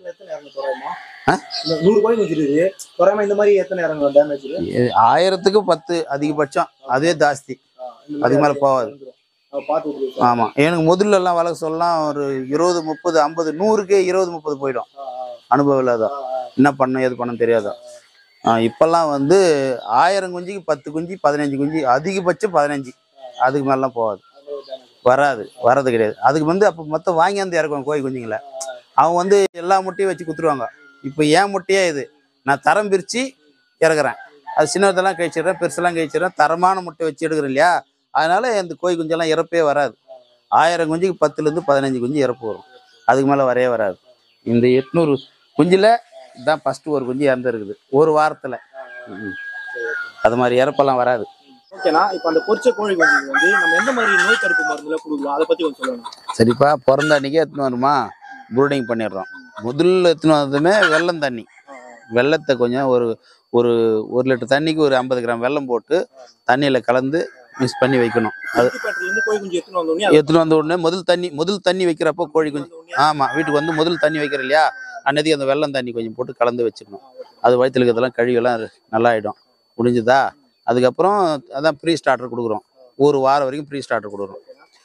ஆயிரத்துக்கு பத்து அதிகபட்சம், அதே ஜாஸ்தி, அதுக்கு மேலே போகாது. ஆமாம், எனக்கு முதல்ல எல்லாம் வளர்க்க சொல்லலாம் ஒரு இருபது முப்பது ஐம்பது நூறுக்கே இருபது முப்பது போயிடும். அனுபவம் இல்லாத என்ன பண்ண ஏது பண்ண தெரியாதா. இப்பெல்லாம் வந்து ஆயிரம் குஞ்சுக்கு பத்து குஞ்சு பதினஞ்சு குஞ்சு, அதிகபட்சம் பதினஞ்சு, அதுக்கு மேலாம் போகாது, வராது, வர்றது கிடையாது. அதுக்கு வந்து அப்போ மொத்தம் வாங்கியாந்து இறக்குவாங்க கோழி குஞ்சுங்களை. அவங்க வந்து எல்லா முட்டையும் வச்சு குத்துருவாங்க. இப்போ ஏன் முட்டையே இது, நான் தரம் பிரித்து இறக்குறேன், அது சின்னதெல்லாம் கழிச்சிடுறேன், பெருசெல்லாம் கழிச்சிடுறேன், தரமான முட்டை வச்சு எடுக்கிறேன் இல்லையா. அதனால இந்த கோழி குஞ்செல்லாம் இறப்பே வராது. ஆயிரம் குஞ்சுக்கு பத்துலேருந்து பதினஞ்சு குஞ்சு இறப்பு வரும், அதுக்கு மேலே வரையே வராது. இந்த எட்நூறு குஞ்சில் தான் ஃபஸ்ட்டு ஒரு குஞ்சு இறந்துருக்குது ஒரு வாரத்தில். அது மாதிரி இறப்பெல்லாம் வராது. ஓகேண்ணா, இப்போ அந்த பொரிச்ச கோழி குஞ்சுக்கு வந்து நம்ம எந்த மாதிரி நோய் தடுப்பு மருந்துல கொடுக்கலாம், அதை பற்றி கொஞ்சம் சொல்லணும். சரிப்பா, பிறந்த அன்றைக்கே எடுத்துன்னு வருமா ப்ரூடிங் பண்ணிடுறோம். முதல்ல எடுத்துன்னு வந்ததுமே வெல்லம் தண்ணி, வெள்ளத்தை கொஞ்சம் ஒரு ஒரு ஒரு லிட்டர் தண்ணிக்கு ஒரு ஐம்பது கிராம் வெல்லம் போட்டு தண்ணியில் கலந்து மிக்ஸ் பண்ணி வைக்கணும். அது எடுத்துன்னு வந்த உடனே முதல் தண்ணி முதல் தண்ணி வைக்கிறப்போ கோழி குஞ்சு, ஆமாம், வீட்டுக்கு வந்து முதல் தண்ணி வைக்கிறோம் இல்லையா, அன்னைக்கு அந்த வெல்லம் தண்ணி கொஞ்சம் போட்டு கலந்து வச்சுக்கணும். அது வயிற்றுல இருக்கிறதெல்லாம் கழிவெல்லாம் நல்லா ஆகிடும். முடிஞ்சுதா, அதுக்கப்புறம் அதான் ப்ரீ ஸ்டார்டர் கொடுக்குறோம், ஒரு வாரம் வரைக்கும் ப்ரீ ஸ்டார்டர் கொடுக்குறோம்.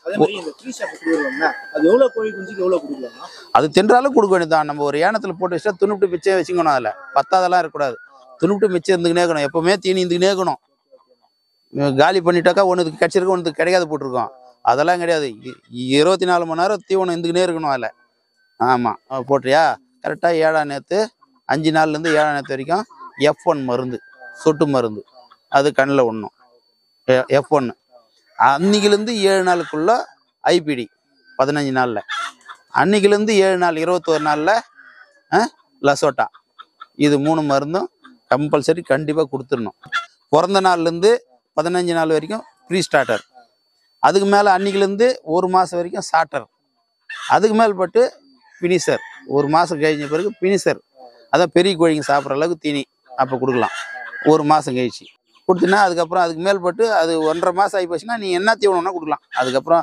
அது தின்றாலும் கொடுக்க வேண்டியதான். நம்ம ஒரு ஏனத்தில் போட்டு வச்சா துணுப்பிட்டு மிச்சம் வச்சுக்கணும், அதில் பத்தாதெல்லாம் இருக்கக்கூடாது, துணுப்பிட்டு மிச்சம் இருந்துக்கினே இருக்கணும். எப்பவுமே தீனி இருந்துக்கினே இருக்கணும். காலி பண்ணிட்டாக்கா ஒன்றுக்கு கிடச்சிருக்கோம், ஒன்றுக்கு கிடைக்காது போட்டிருக்கோம், அதெல்லாம் கிடையாது. இருபத்தி நாலு மணி நேரம் தீவனம் இருந்துக்கினே இருக்கணும் அதில். ஆமாம், போட்டியா கரெக்டாக ஏழாம் நேற்று அஞ்சு நாள்லேருந்து ஏழாம் நேற்று வரைக்கும் எஃப் ஒன் மருந்து, சொட்டு மருந்து, அது கண்ணில் ஒன்றும் எஃப் ஒன்று. அன்னைக்கிலேருந்து ஏழு நாளுக்குள்ள ஐபிடி பதினஞ்சு நாளில், அன்னைக்கிலேருந்து ஏழு நாள் இருபத்தோரு நாளில் லசோட்டா. இது மூணு மருந்தும் கம்பல்சரி கண்டிப்பாக கொடுத்துடணும். பிறந்த நாள்லேருந்து பதினஞ்சு நாள் வரைக்கும் ப்ரீ ஸ்டார்டர், அதுக்கு மேலே அன்னைக்கிலேருந்து ஒரு மாதம் வரைக்கும் ஸ்டார்டர், அதுக்கு மேல்பட்டு பினிசர், ஒரு மாதம் கழிஞ்ச பிறகு பினிசர், அதான் பெரிய கோழிங்க சாப்பிட்ற அளவுக்கு தீனி அப்போ கொடுக்கலாம். ஒரு மாதம் கழிச்சு கொடுத்தீங்கன்னா அதுக்கப்புறம் அதுக்கு மேல்பட்டு அது ஒன்றரை மாதம் ஆகி போச்சுன்னா நீ என்ன தீவனம்னா கொடுக்கலாம். அதுக்கப்புறம்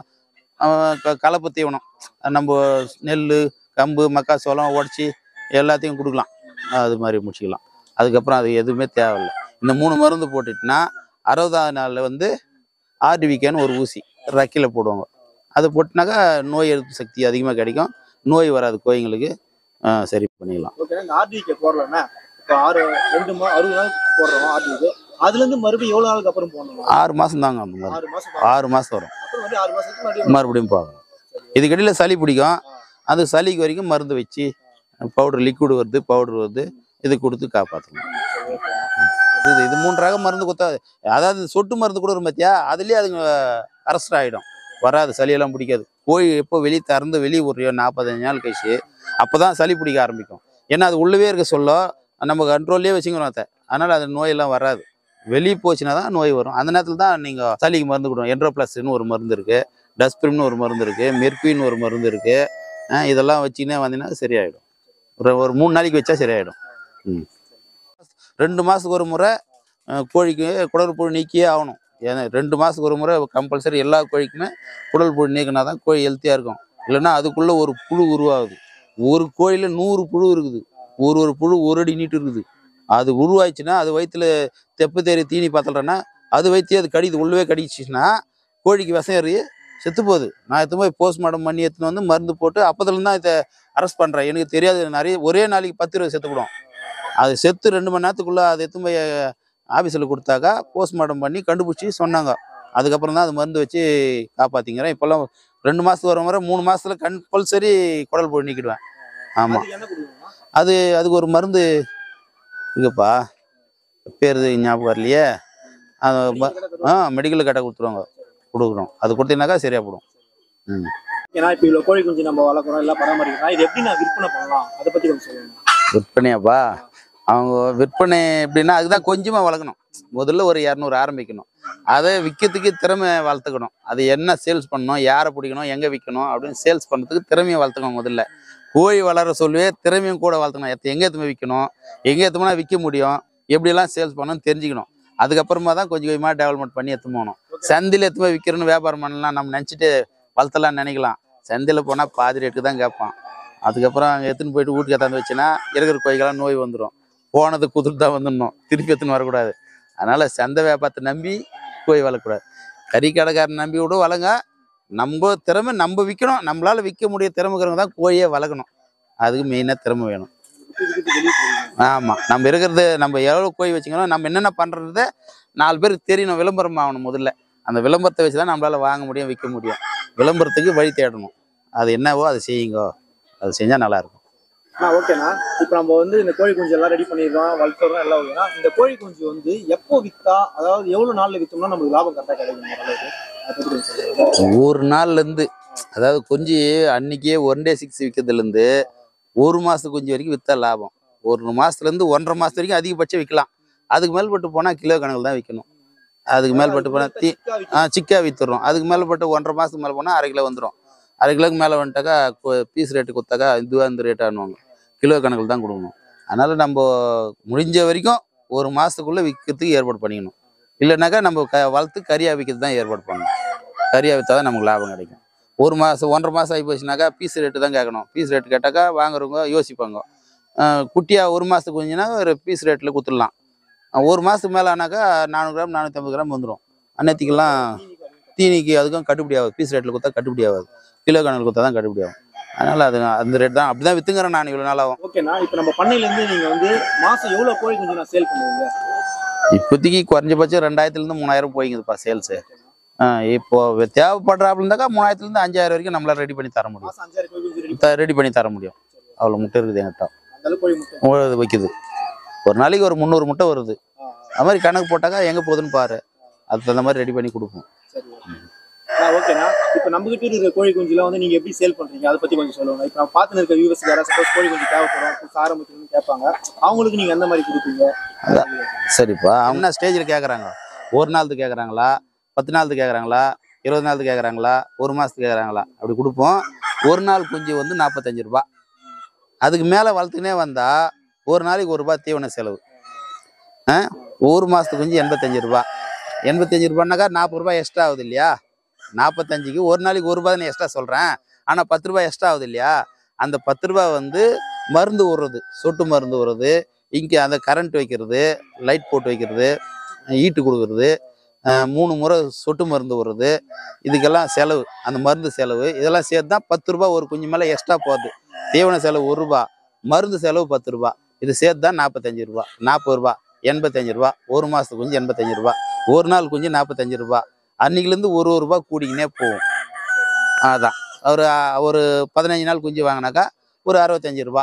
கலப்பு தீவனம், நம்ம நெல் கம்பு மக்காச்சோளம் உடச்சி எல்லாத்தையும் கொடுக்கலாம், அது மாதிரி முடிச்சுக்கலாம். அதுக்கப்புறம் அது எதுவுமே தேவையில்லை. இந்த மூணு மருந்து போட்டுட்டுனா அறுபதாவது நாளில் வந்து ஆர்டிவிக்கான்னு ஒரு ஊசி ரக்கியில் போடுவாங்க, அதை போட்டுனாக்கா நோய் எதிர்ப்பு சக்தி அதிகமாக கிடைக்கும், நோய் வராது கோழிங்களுக்கு, சரி பண்ணிக்கலாம். ஓகே, இந்த ஆர்டிவிக்கை போடலன்னா இப்போ ஆறு ரெண்டு மா அறுபது நாள் போடுறோம் ஆர்டிவிக்கு, அதுலேருந்து மறுபடியும் எவ்வளோ நாளுக்கு அப்புறம் போடணும்? ஆறு மாதம் தாங்க, அந்த மாதிரி ஆறு மாதம் ஆறு மாதம் வரும், ஆறு மாதத்துக்கு மறுபடியும் போகணும். இதுக்கிடையில் சளி பிடிக்கும், அது சளிக்கு வரைக்கும் மருந்து வச்சு பவுடர் லிக்விட் வருது, பவுடர் வருது, இது கொடுத்து காப்பாற்றணும். இது இது மூணு ரகம் மருந்து கொடுத்தா, அதாவது சொட்டு மருந்து கூட வரும் பார்த்தியா, அதுலேயே அதுங்க அரெஸ்ட் ஆகிடும், வராது, சளியெல்லாம் பிடிக்காது. கோழி எப்போ வெளியே திறந்து வெளியே ஒரு நாற்பத்தஞ்சு நாள் கழிச்சு அப்போ தான் சளி பிடிக்க ஆரம்பிக்கும். ஏன்னா அது உள்ளவே இருக்க சொல்ல நம்ம கண்ட்ரோல்லே வச்சுக்கணும் அதை, அதனால் அது நோயெல்லாம் வராது. வெளியே போச்சுன்னா தான் நோய் வரும். அந்த நேரத்தில் தான் நீங்கள் சளிக்கு மருந்து கொடுக்கணும். என்ட்ரோ ப்ளஸ்ன்னு ஒரு மருந்து இருக்குது, டஸ்பிரிம்னு ஒரு மருந்து இருக்குது, மெர்க்வின்னு ஒரு மருந்து இருக்குது. இதெல்லாம் வச்சுக்கினே வந்தீங்கன்னா சரியாயிடும். ஒரு ஒரு மூணு நாளைக்கு வச்சா சரியாயிடும். ம் ரெண்டு மாதத்துக்கு ஒரு முறை கோழிக்கு குடல் புழு நீக்கியே ஆகணும். ஏன்னா ரெண்டு மாதத்துக்கு ஒரு முறை கம்பல்சரி எல்லா கோழிக்குமே குடல் புழு நீக்கினா தான் கோழி ஹெல்த்தியாக இருக்கும். இல்லைன்னா அதுக்குள்ளே ஒரு புழு உருவாகுது. ஒரு கோழியில் நூறு புழு இருக்குது, ஒரு ஒரு புழு ஒரு அடி நீட்டு இருக்குது. அது உருவாயிடுச்சுன்னா அது வயிற்றுல தெப்பு தேறி தீனி பார்த்தலன்னா அது வயிற்றே அது கடிது, உள்ளவே கடிச்சிச்சுன்னா கோழிக்கு விஷம் ஏறி செத்து போகுது. நான் எடுத்து போய் போஸ்ட்மார்ட்டம் பண்ணி எடுத்துன்னு வந்து மருந்து போட்டு அப்போதுலேருந்து தான் இதை அரெஸ்ட் பண்ணுறேன். எனக்கு தெரியாது, நிறைய ஒரே நாளைக்கு பத்து இருபது செத்துப்படும். அது செத்து ரெண்டு மணி நேரத்துக்குள்ளே அது எடுத்து போய் ஆஃபீஸில் கொடுத்தாக்கா போஸ்ட்மார்ட்டம் பண்ணி கண்டுபிடிச்சி சொன்னாங்க. அதுக்கப்புறம் தான் அது மருந்து வச்சு காப்பாற்றிங்கிறேன். இப்போல்லாம் ரெண்டு மாதத்துக்கு வர முறை மூணு மாதத்தில் கம்பல்சரி குடல் புழு நீக்கிடுவேன். ஆமாம், அது அதுக்கு ஒரு மருந்து இருக்குப்பா, பேர் ஞாபகம் வரலையே. அது ஆ மெடிக்கலில் கட்ட கொடுத்துருவாங்க, கொடுக்குறோம். அது கொடுத்தீங்கன்னாக்கா சரியாக போடும். ம் ஏன்னா இப்போ இவ்வளோ கோழி குஞ்சு நம்ம வளர்க்குறோம் எல்லாம் பராமரிக்கிறோம், இது எப்படி நான் விற்பனை பண்ணலாம் அதை பற்றி கொஞ்சம் சொல்லுங்க. விற்பனையாப்பா, அவங்க விற்பனை எப்படின்னா அதுதான் கொஞ்சமாக வளர்க்கணும். முதல்ல ஒரு இரநூறு ஆரம்பிக்கணும். அதை விற்கிறதுக்கு திறமை வளர்த்துக்கணும். அது என்ன சேல்ஸ் பண்ணணும், யாரை பிடிக்கணும், எங்கே விற்கணும் அப்படின்னு சேல்ஸ் பண்ணுறதுக்கு திறமையை வளர்த்துக்கணும். முதல்ல கோழி வளர சொல்லுவே திறமையும் கூட வளர்த்துக்கணும். எத்த எங்கே எத்தனை விற்கணும், எங்கே எத்தனை விற்க முடியும், எப்படியெல்லாம் சேல்ஸ் பண்ணணும்னு தெரிஞ்சுக்கணும். அதுக்கப்புறமா தான் கொஞ்சம் கொஞ்சமாக டெவலப்மெண்ட் பண்ணி எடுத்து போகணும். சந்தையில் எத்தனை விற்கிறோன்னு வியாபாரம் பண்ணலாம் நம்ம நினச்சிட்டு வளர்த்தலாம்னு நினைக்கலாம். சந்தையில் போனால் பாதி ரேட்டுக்கு தான் கேட்பான். அதுக்கப்புறம் அங்கே எடுத்துன்னு போயிட்டு வீட்டுக்கு எத்தாந்து வச்சுன்னா இருக்கிற கோழிக்கெல்லாம் நோய் வந்துடும். போனது குதிர்த்து தான் வந்துடணும், திருப்பி எடுத்துன்னு வரக்கூடாது. அதனால் சந்தை வியாபாரத்தை நம்பி கோழி வளர்க்கக்கூடாது. கறி கடைக்காரன் நம்பி விட வளங்க. நம்ம திறமை நம்ம விற்கணும். நம்மளால் விற்க முடிய திறமைக்கிறவங்க தான் கோழியை வளர்க்கணும். அதுக்கு மெயினாக திறமை வேணும். ஆமாம், நம்ம இருக்கிறது நம்ம எவ்வளோ கோழி வச்சுக்கணும், நம்ம என்னென்ன பண்ணுறது நாலு பேருக்கு தெரியணும். விளம்பரம் ஆகணும். முதல்ல அந்த விளம்பரத்தை வச்சு தான் நம்மளால் வாங்க முடியும், விற்க முடியும். விளம்பரத்துக்கு வழி தேடணும். அது என்னவோ அதை செய்யுங்கோ, அது செஞ்சால் நல்லாயிருக்கும். ஆ ஓகேண்ணா, இப்போ நம்ம வந்து இந்த கோழி குஞ்சு எல்லாம் ரெடி பண்ணிடுறோம், வளர்த்துறோம் எல்லாம் ஓகேண்ணா. இந்த கோழி குஞ்சு வந்து எப்போ விற்றா, அதாவது எவ்வளோ நாளில் விற்றோம்னா நமக்கு லாபம் கரெக்டாக கிடைக்கும்? ஒரு நாள்லேருந்து, அதாவது குஞ்சு அன்னைக்கே ஒன் டே சிக்ஸ் விற்கிறதுலேருந்து ஒரு மாதத்து குஞ்சு வரைக்கும் விற்றா லாபம். ஒரு மாதத்துலேருந்து ஒன்றரை மாதத்து வரைக்கும் அதிகபட்சம் விற்கலாம். அதுக்கு மேல்பட்டு போனால் கிலோ கணக்கில் தான் விற்கணும். அதுக்கு மேல்பட்டு போனால் தீ ஆ சிக்கா விற்றுறோம். அதுக்கு மேல்பட்டு ஒன்றரை மாதத்துக்கு மேலே போனால் அரை கிலோ வந்துடும். அரை கிலோக்கு மேலே வந்துட்டாக்கா பீஸ் ரேட்டு கொடுத்தாக்கா இதுவாக இந்த ரேட் ஆனுவாங்க. கிலோ கணக்கில் தான் கொடுக்கணும். அதனால் நம்ம முடிஞ்ச வரைக்கும் ஒரு மாதத்துக்குள்ளே விற்கிறதுக்கு ஏற்பாடு பண்ணிக்கணும். இல்லைனாக்கா நம்ம க வளர்த்து கறியாக விற்கிறது தான் ஏற்பாடு பண்ணணும். கறியாக விற்றா தான் நமக்கு லாபம் கிடைக்கும். ஒரு மாதம் ஒன்றரை மாதம் ஆகி போச்சுனாக்கா பீஸ் ரேட்டு தான் கேட்கணும். பீஸ் ரேட்டு கேட்டாக்கா வாங்குறவங்க யோசிப்பாங்க. குட்டியாக ஒரு மாதத்துக்கு கொஞ்சினா ஒரு பீஸ் ரேட்டில் கொடுத்துடலாம். ஒரு மாதத்துக்கு மேலே ஆனாக்கா நானூறு கிராம் நானூற்றி ஐம்பது கிராம் வந்துடும். அன்னத்துக்கெல்லாம் தீனிக்கு அதுக்கும் கட்டுப்படி ஆகுது. பீஸ் ரேட்டில் கொடுத்தா கட்டுப்படி ஆகாது. கிலோ கணக்கில் கொடுத்தா தான் கட்டுப்படி ஆகும். அதனால் அது அந்த ரேட் தான் அப்படி தான் விற்றுங்கிறேன் நான் இவ்வளோ நாளாகும். ஓகேண்ணா, இப்போ நம்ம பண்ணையிலேருந்து நீங்கள் வந்து மாதம் எவ்வளோ கோழி குஞ்சு நான் சேல் பண்ணுவீங்க? இப்போதைக்கு குறைஞ்சபட்சம் ரெண்டாயிரத்துலேருந்து மூணாயிரம் போய்க்குதுப்பா சேல்ஸு. இப்போ தேவைப்படுறாப்புல இருந்தாக்கா மூணாயிரத்துலேருந்து அஞ்சாயிரம் வரைக்கும் நம்மளால் ரெடி பண்ணி தர முடியும். ரெடி பண்ணி தர முடியும். அவ்வளோ முட்டை இருக்குது என்கிட்ட வைக்குது. ஒரு நாளைக்கு ஒரு முந்நூறு முட்டை வருது. அது மாதிரி கணக்கு போட்டாக்கா எங்கே போகுதுன்னு பாரு. அதுக்கு தகுந்த மாதிரி ரெடி பண்ணி கொடுப்போம். ஓகேண்ணா, இப்போ நம்ம கிட்ட இருக்கிற கோழி குஞ்சுலாம் வந்து நீங்கள் எப்படி சேல் பண்ணுறீங்க அதை பற்றி கொஞ்சம் சொல்லுவாங்க. இப்போ நான் பார்த்துன்னு இருக்க வியூவர்ஸ் யாராவது சப்போஸ் கோழி குஞ்சு தேவைப்படும் ஆரம்பிக்கணும்னு கேட்பாங்க, அவங்களுக்கு நீங்கள் எந்த மாதிரி கொடுப்பீங்க? அதான் சரிப்பா. அவங்க ஸ்டேஜில் கேட்குறாங்க, ஒரு நாளுக்கு கேட்குறாங்களா, பத்து நாளுக்கு கேட்குறாங்களா, இருபது நாளுக்கு கேட்குறாங்களா, ஒரு மாதத்துக்கு கேட்குறாங்களா, அப்படி கொடுப்போம். ஒரு நாள் குஞ்சு வந்து நாற்பத்தஞ்சு ரூபா. அதுக்கு மேலே வளர்த்துக்கினே வந்தால் ஒரு நாளைக்கு ஒரு ரூபா தீவன செலவு. ஆ ஒரு மாதத்துக்கு குஞ்சு எண்பத்தஞ்சு ரூபா. எண்பத்தஞ்சு ரூபான்னாக்கா நாற்பது ரூபாய் எக்ஸ்ட்ரா ஆகுது இல்லையா? நாற்பத்தஞ்சுக்கு ஒரு நாளைக்கு ஒரு ரூபா தான் எக்ஸ்ட்ரா சொல்கிறேன். ஆனால் பத்து ரூபாய் எக்ஸ்ட்ரா ஆகுது இல்லையா? அந்த பத்து ரூபா வந்து மருந்து விடுறது, சொட்டு மருந்து விடுறது, இங்கே அந்த கரண்ட் வைக்கிறது, லைட் போட்டு வைக்கிறது, ஈட்டு கொடுக்குறது, மூணு முறை சொட்டு மருந்து விடுறது, இதுக்கெல்லாம் செலவு. அந்த மருந்து செலவு இதெல்லாம் சேர்த்து தான் பத்து ரூபா ஒரு குஞ்சு மேலே எக்ஸ்ட்ரா போகுது. தீவன செலவு ஒரு ரூபா, மருந்து செலவு பத்து ரூபா, இது சேர்த்து தான் நாற்பத்தஞ்சு ரூபா. நாற்பது ரூபா, எண்பத்தஞ்சு ரூபா. ஒரு மாதத்துக்கு குஞ்சு எண்பத்தஞ்சு ரூபா, ஒரு நாள் குஞ்சு நாற்பத்தஞ்சு ரூபா. அன்னைக்குலேருந்து ஒரு ஒரு ரூபா கூடிக்கினே போகும். அதான் ஒரு ஒரு பதினஞ்சு நாள் குஞ்சு வாங்கினாக்கா ஒரு அறுபத்தஞ்சு ரூபா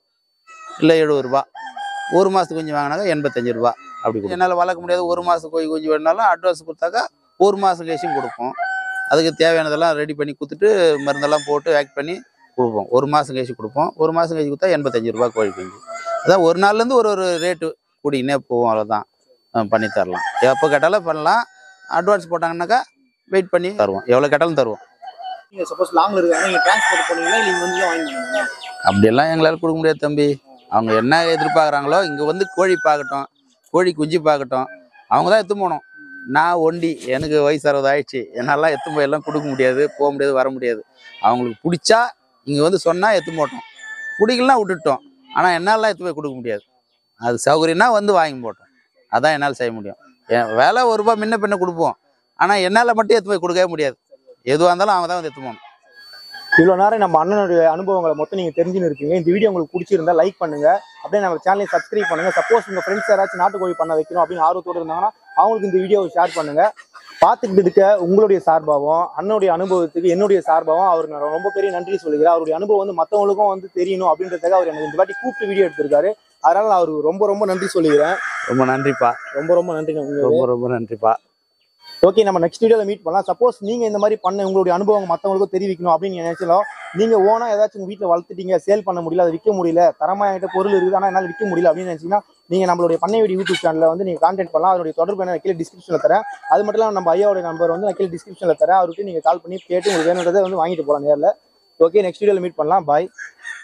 இல்லை எழுபது ரூபா. ஒரு மாதத்துக்கு குஞ்சு வாங்கினாக்கா எண்பத்தஞ்சு ரூபா. அப்படி என்னால் வளர்க்க முடியாது. ஒரு மாதம் கோழி குஞ்சு வேணுனாலும் அட்வான்ஸ் கொடுத்தாக்கா ஒரு மாதம் கழிச்சும் கொடுப்போம். அதுக்கு தேவையானதெல்லாம் ரெடி பண்ணி கொடுத்துட்டு மருந்தெல்லாம் போட்டு ஆக்ட் பண்ணி கொடுப்போம். ஒரு மாதம் கழிச்சு கொடுப்போம். ஒரு மாதம் கழிச்சு கொடுத்தா எண்பத்தஞ்சு ரூபா கோழி குஞ்சு. அதான் ஒரு நாள்லேருந்து ஒரு ஒரு ரேட்டு கூடிக்கினே போவோம். அவ்வளோதான், பண்ணி தரலாம். எப்போ கேட்டாலும் பண்ணலாம். அட்வான்ஸ் போட்டாங்கன்னாக்கா வெயிட் பண்ணி தருவோம். எவ்வளோ கேட்டாலும் தருவோம். நீங்கள் சப்போஸ் லாங்கில் இருக்காங்க, நீங்கள் டிரான்ஸ்போர்ட் பண்ணுவீங்களா இல்லை வந்து வாங்கிக்கணுங்களா? அப்படியெல்லாம் எங்களால் கொடுக்க முடியாது தம்பி. அவங்க என்ன எதிர்பார்க்குறாங்களோ, இங்கே வந்து கோழி பார்க்கட்டும், கோழி குஞ்சு பார்க்கட்டும், அவங்க தான் எடுத்து போகணும். நான் ஒண்டி, எனக்கு வயசு அறுபது ஆயிடுச்சு, என்னாலாம் எத்து போய் எல்லாம் கொடுக்க முடியாது, போக முடியாது, வர முடியாது. அவங்களுக்கு பிடிச்சா இங்கே வந்து சொன்னால் எத்து போட்டோம், பிடிக்கலாம் விட்டுட்டோம். ஆனால் என்னாலாம் எத்து போய் கொடுக்க முடியாது. அது சௌகரியம்னா வந்து வாங்கி போட்டோம். அதான் என்னால் செய்ய முடியும். என் வேலை ஒரு ரூபா முன்ன பின்ன கொடுப்போம். ஆனால் என்னால் மட்டும் எடுத்து போய் கொடுக்கவே முடியாது. எதுவாக இருந்தாலும் அவங்க தான் வந்து எடுத்து போகணும். இவ்வளோ நேரம் நம்ம அண்ணனுடைய அனுபவங்களை மொத்தம் நீங்கள் தெரிஞ்சுன்னு இருக்கீங்க. இந்த வீடியோ உங்களுக்கு பிடிச்சிருந்தா லைக் பண்ணுங்க, அப்படியே நம்ம சேனலையும் சப்ஸ்கிரைப் பண்ணுங்க. சப்போஸ் உங்கள் ஃப்ரெண்ட்ஸ் யாராச்சும் நாட்டுக்கோழி பண்ண வைக்கணும் அப்படின்னு ஆர்வத்தோடு இருந்தாங்கன்னா அவங்களுக்கு இந்த வீடியோவை ஷேர் பண்ணுங்க. பார்த்துக்கிட்டு இருக்க உங்களுடைய சார்பாகவும் அண்ணனுடைய அனுபவத்துக்கு என்னுடைய சார்பாகவும் அவருக்கு நான் ரொம்ப பெரிய நன்றி சொல்லுகிறேன். அவருடைய அனுபவம் வந்து மற்றவங்களுக்கும் வந்து தெரியணும் அப்படின்றதுக்காக அவர் எனக்கு இந்த வாட்டி கூப்பிட்டு வீடியோ எடுத்திருக்காரு. அதனால நான் அவருக்கு ரொம்ப ரொம்ப நன்றி சொல்லுகிறேன். ரொம்ப நன்றிப்பா. ரொம்ப ரொம்ப நன்றி. ரொம்ப ரொம்ப நன்றிப்பா. ஓகே, நம்ம நெக்ஸ்ட் வீடியோல மீட் பண்ணலாம். சப்போஸ் நீங்க இந்த மாதிரி பண்ண உங்களுடைய அனுபவம் மற்றவங்களுக்கும் தெரிவிக்கணும் அப்படின்னு நினைச்சாலும் நீங்க ஓனா ஏதாச்சும் உங்க வீட்டில் வளர்த்துட்டீங்க, சேல் பண்ண முடியல, அதை விற்க முடியல, தரமா என்கிட்ட பொருள் இருக்குது ஆனால் என்னால் விற்க முடியல அப்படின்னு நினைச்சீங்கன்னா நீங்க நம்மளுடைய பண்ணை வீடு யூடியூப் சேனலில் வந்து நீங்க கான்டாக்ட் பண்ணலாம். அதனுடைய தொடர்பு நான் கீழே டிஸ்கிரிப்ஷனில் தரேன். அது மட்டும் இல்லாமல் நம்ம ஐயாவோட நம்பர் வந்து நான் கீழே டிஸ்கிரிப்ஷனில் தரேன். அவருக்கு நீங்க கால் பண்ணி கேட்டு உங்களுக்கு வேணுன்றதை வந்து வாங்கிட்டு போகலாம் நேரில். ஓகே, நெக்ஸ்ட் வீடியோல மீட் பண்ணலாம். பாய்.